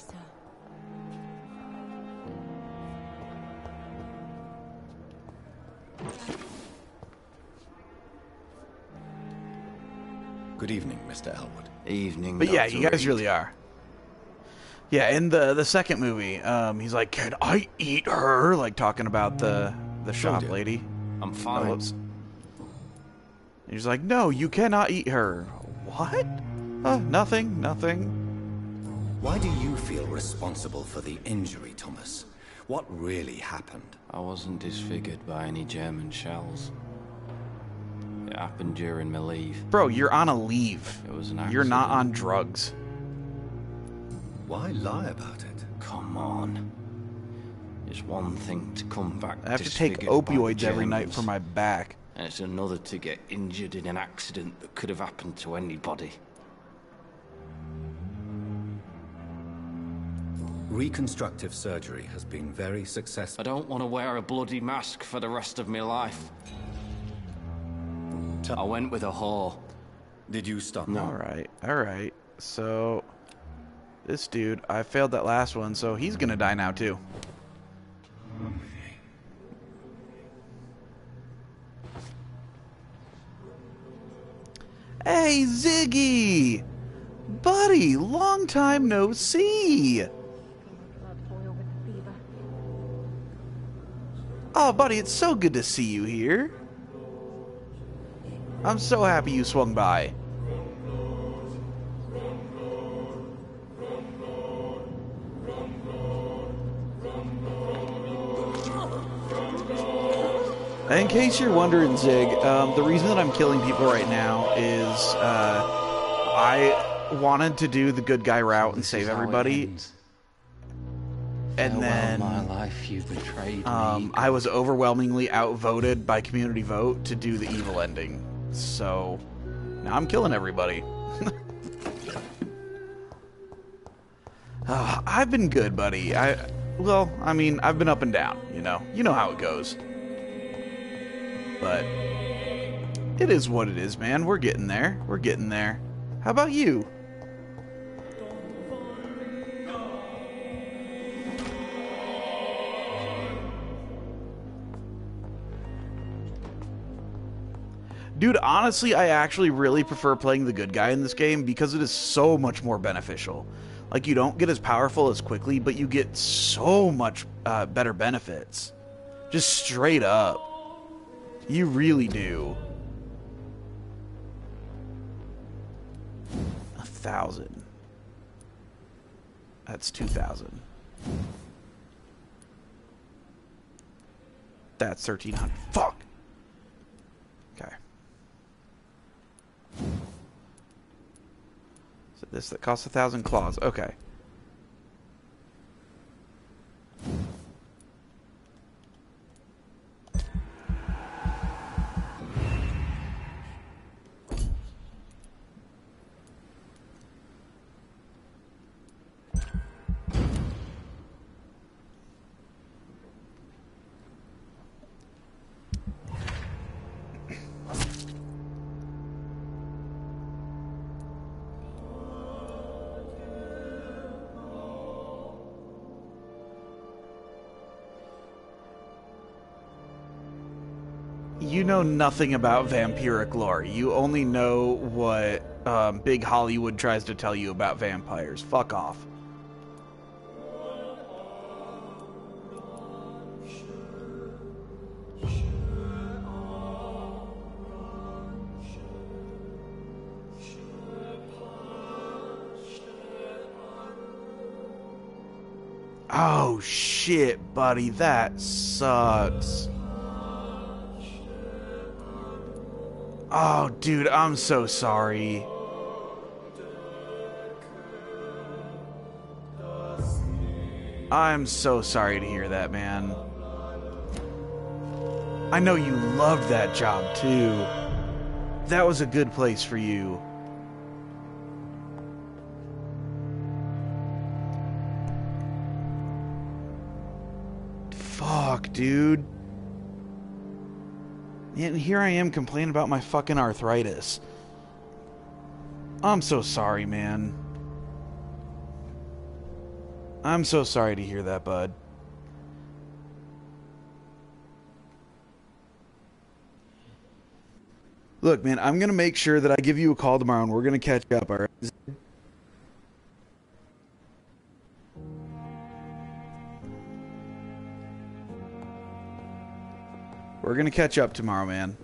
Good evening, Mister Elwood. Evening, But yeah, Doctor you guys Reed. really are. Yeah, in the the second movie, um, he's like, "Can I eat her?" Like talking about the the shop Told you. lady. I'm fine. Oh, whoops. He's like, "No, you cannot eat her." What? Uh, nothing, nothing. Why do you feel responsible for the injury, Thomas? What really happened? I wasn't disfigured by any German shells. It happened during my leave. Bro, you're on a leave. It was an You're not accident. on drugs. Why lie about it? Come on. It's one thing to come back I have to take disfigured by the opioids every night Germans, for my back. and it's another to get injured in an accident that could have happened to anybody. Reconstructive surgery has been very successful. I don't want to wear a bloody mask for the rest of my life. I went with a whore. Did you stop? No. Alright, alright. So, this dude, I failed that last one, so he's gonna die now too. Hey, Ziggy! Buddy, long time no see! Oh, buddy, it's so good to see you here. I'm so happy you swung by. In case you're wondering, Zig, um, the reason that I'm killing people right now is uh, I wanted to do the good guy route and save everybody. And then my life, you've betrayed um, me. I was overwhelmingly outvoted by community vote to do the evil ending. So now I'm killing everybody. uh, I've been good, buddy. I well, I mean, I've been up and down. You know, you know how it goes. But it is what it is, man. We're getting there. We're getting there. How about you? Dude, honestly, I actually really prefer playing the good guy in this game because it is so much more beneficial. Like, you don't get as powerful as quickly, but you get so much uh, better benefits. Just straight up. You really do. A thousand. That's two thousand. That's thirteen hundred. Fuck! Okay. So this that costs a thousand claws. Okay. You know nothing about vampiric lore. You only know what um, big Hollywood tries to tell you about vampires. Fuck off. Oh shit, buddy, that sucks. Oh, dude, I'm so sorry. I'm so sorry to hear that, man. I know you loved that job, too. That was a good place for you. Fuck, dude. And here I am complaining about my fucking arthritis. I'm so sorry, man. I'm so sorry to hear that, bud. Look, man, I'm going to make sure that I give you a call tomorrow and we're going to catch up, alright? We're gonna catch up tomorrow, man.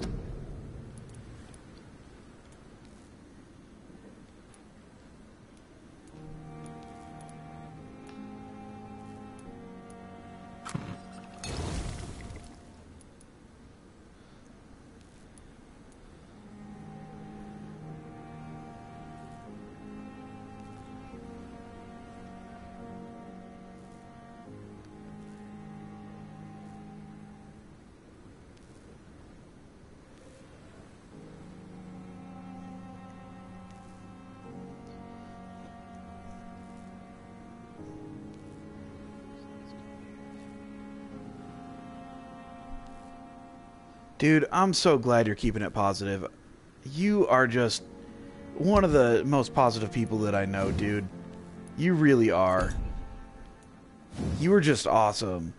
Dude, I'm so glad you're keeping it positive. You are just one of the most positive people that I know, dude. You really are. You are just awesome.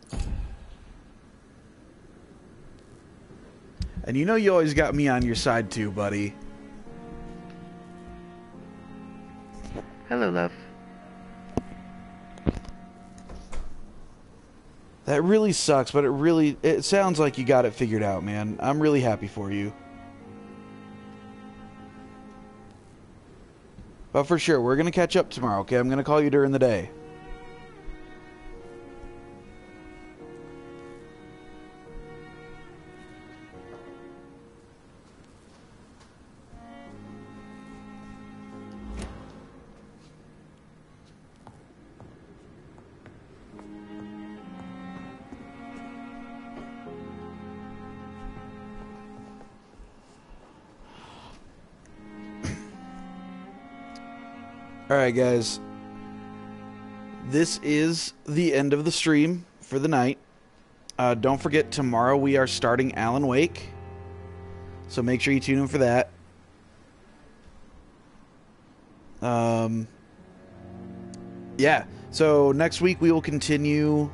And you know you always got me on your side too, buddy. Hello, love. That really sucks, but it really, it sounds like you got it figured out, man. I'm really happy for you. But for sure, we're going to catch up tomorrow, okay? I'm going to call you during the day. Alright, guys. This is the end of the stream for the night. Uh, don't forget, tomorrow we are starting Alan Wake. So make sure you tune in for that. Um, yeah. So next week we will continue...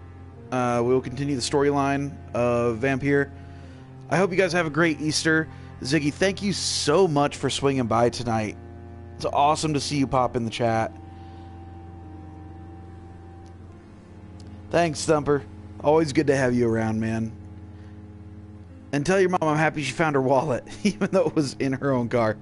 Uh, we will continue the storyline of Vampire. I hope you guys have a great Easter. Ziggy, thank you so much for swinging by tonight. It's awesome to see you pop in the chat. Thanks, Thumper. Always good to have you around, man. And tell your mom I'm happy she found her wallet, even though it was in her own car.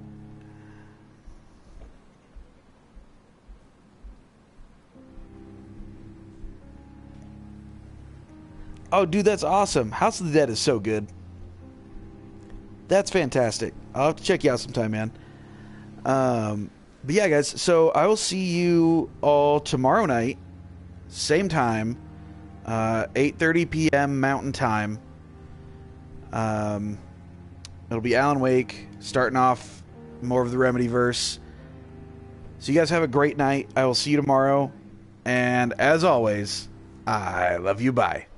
Oh, dude, that's awesome. House of the Dead is so good. That's fantastic. I'll have to check you out sometime, man. Um, but yeah, guys, so I will see you all tomorrow night, same time, uh, eight thirty p m Mountain Time. Um, it'll be Alan Wake, starting off more of the Remedyverse. So you guys have a great night. I will see you tomorrow. And as always, I love you. Bye.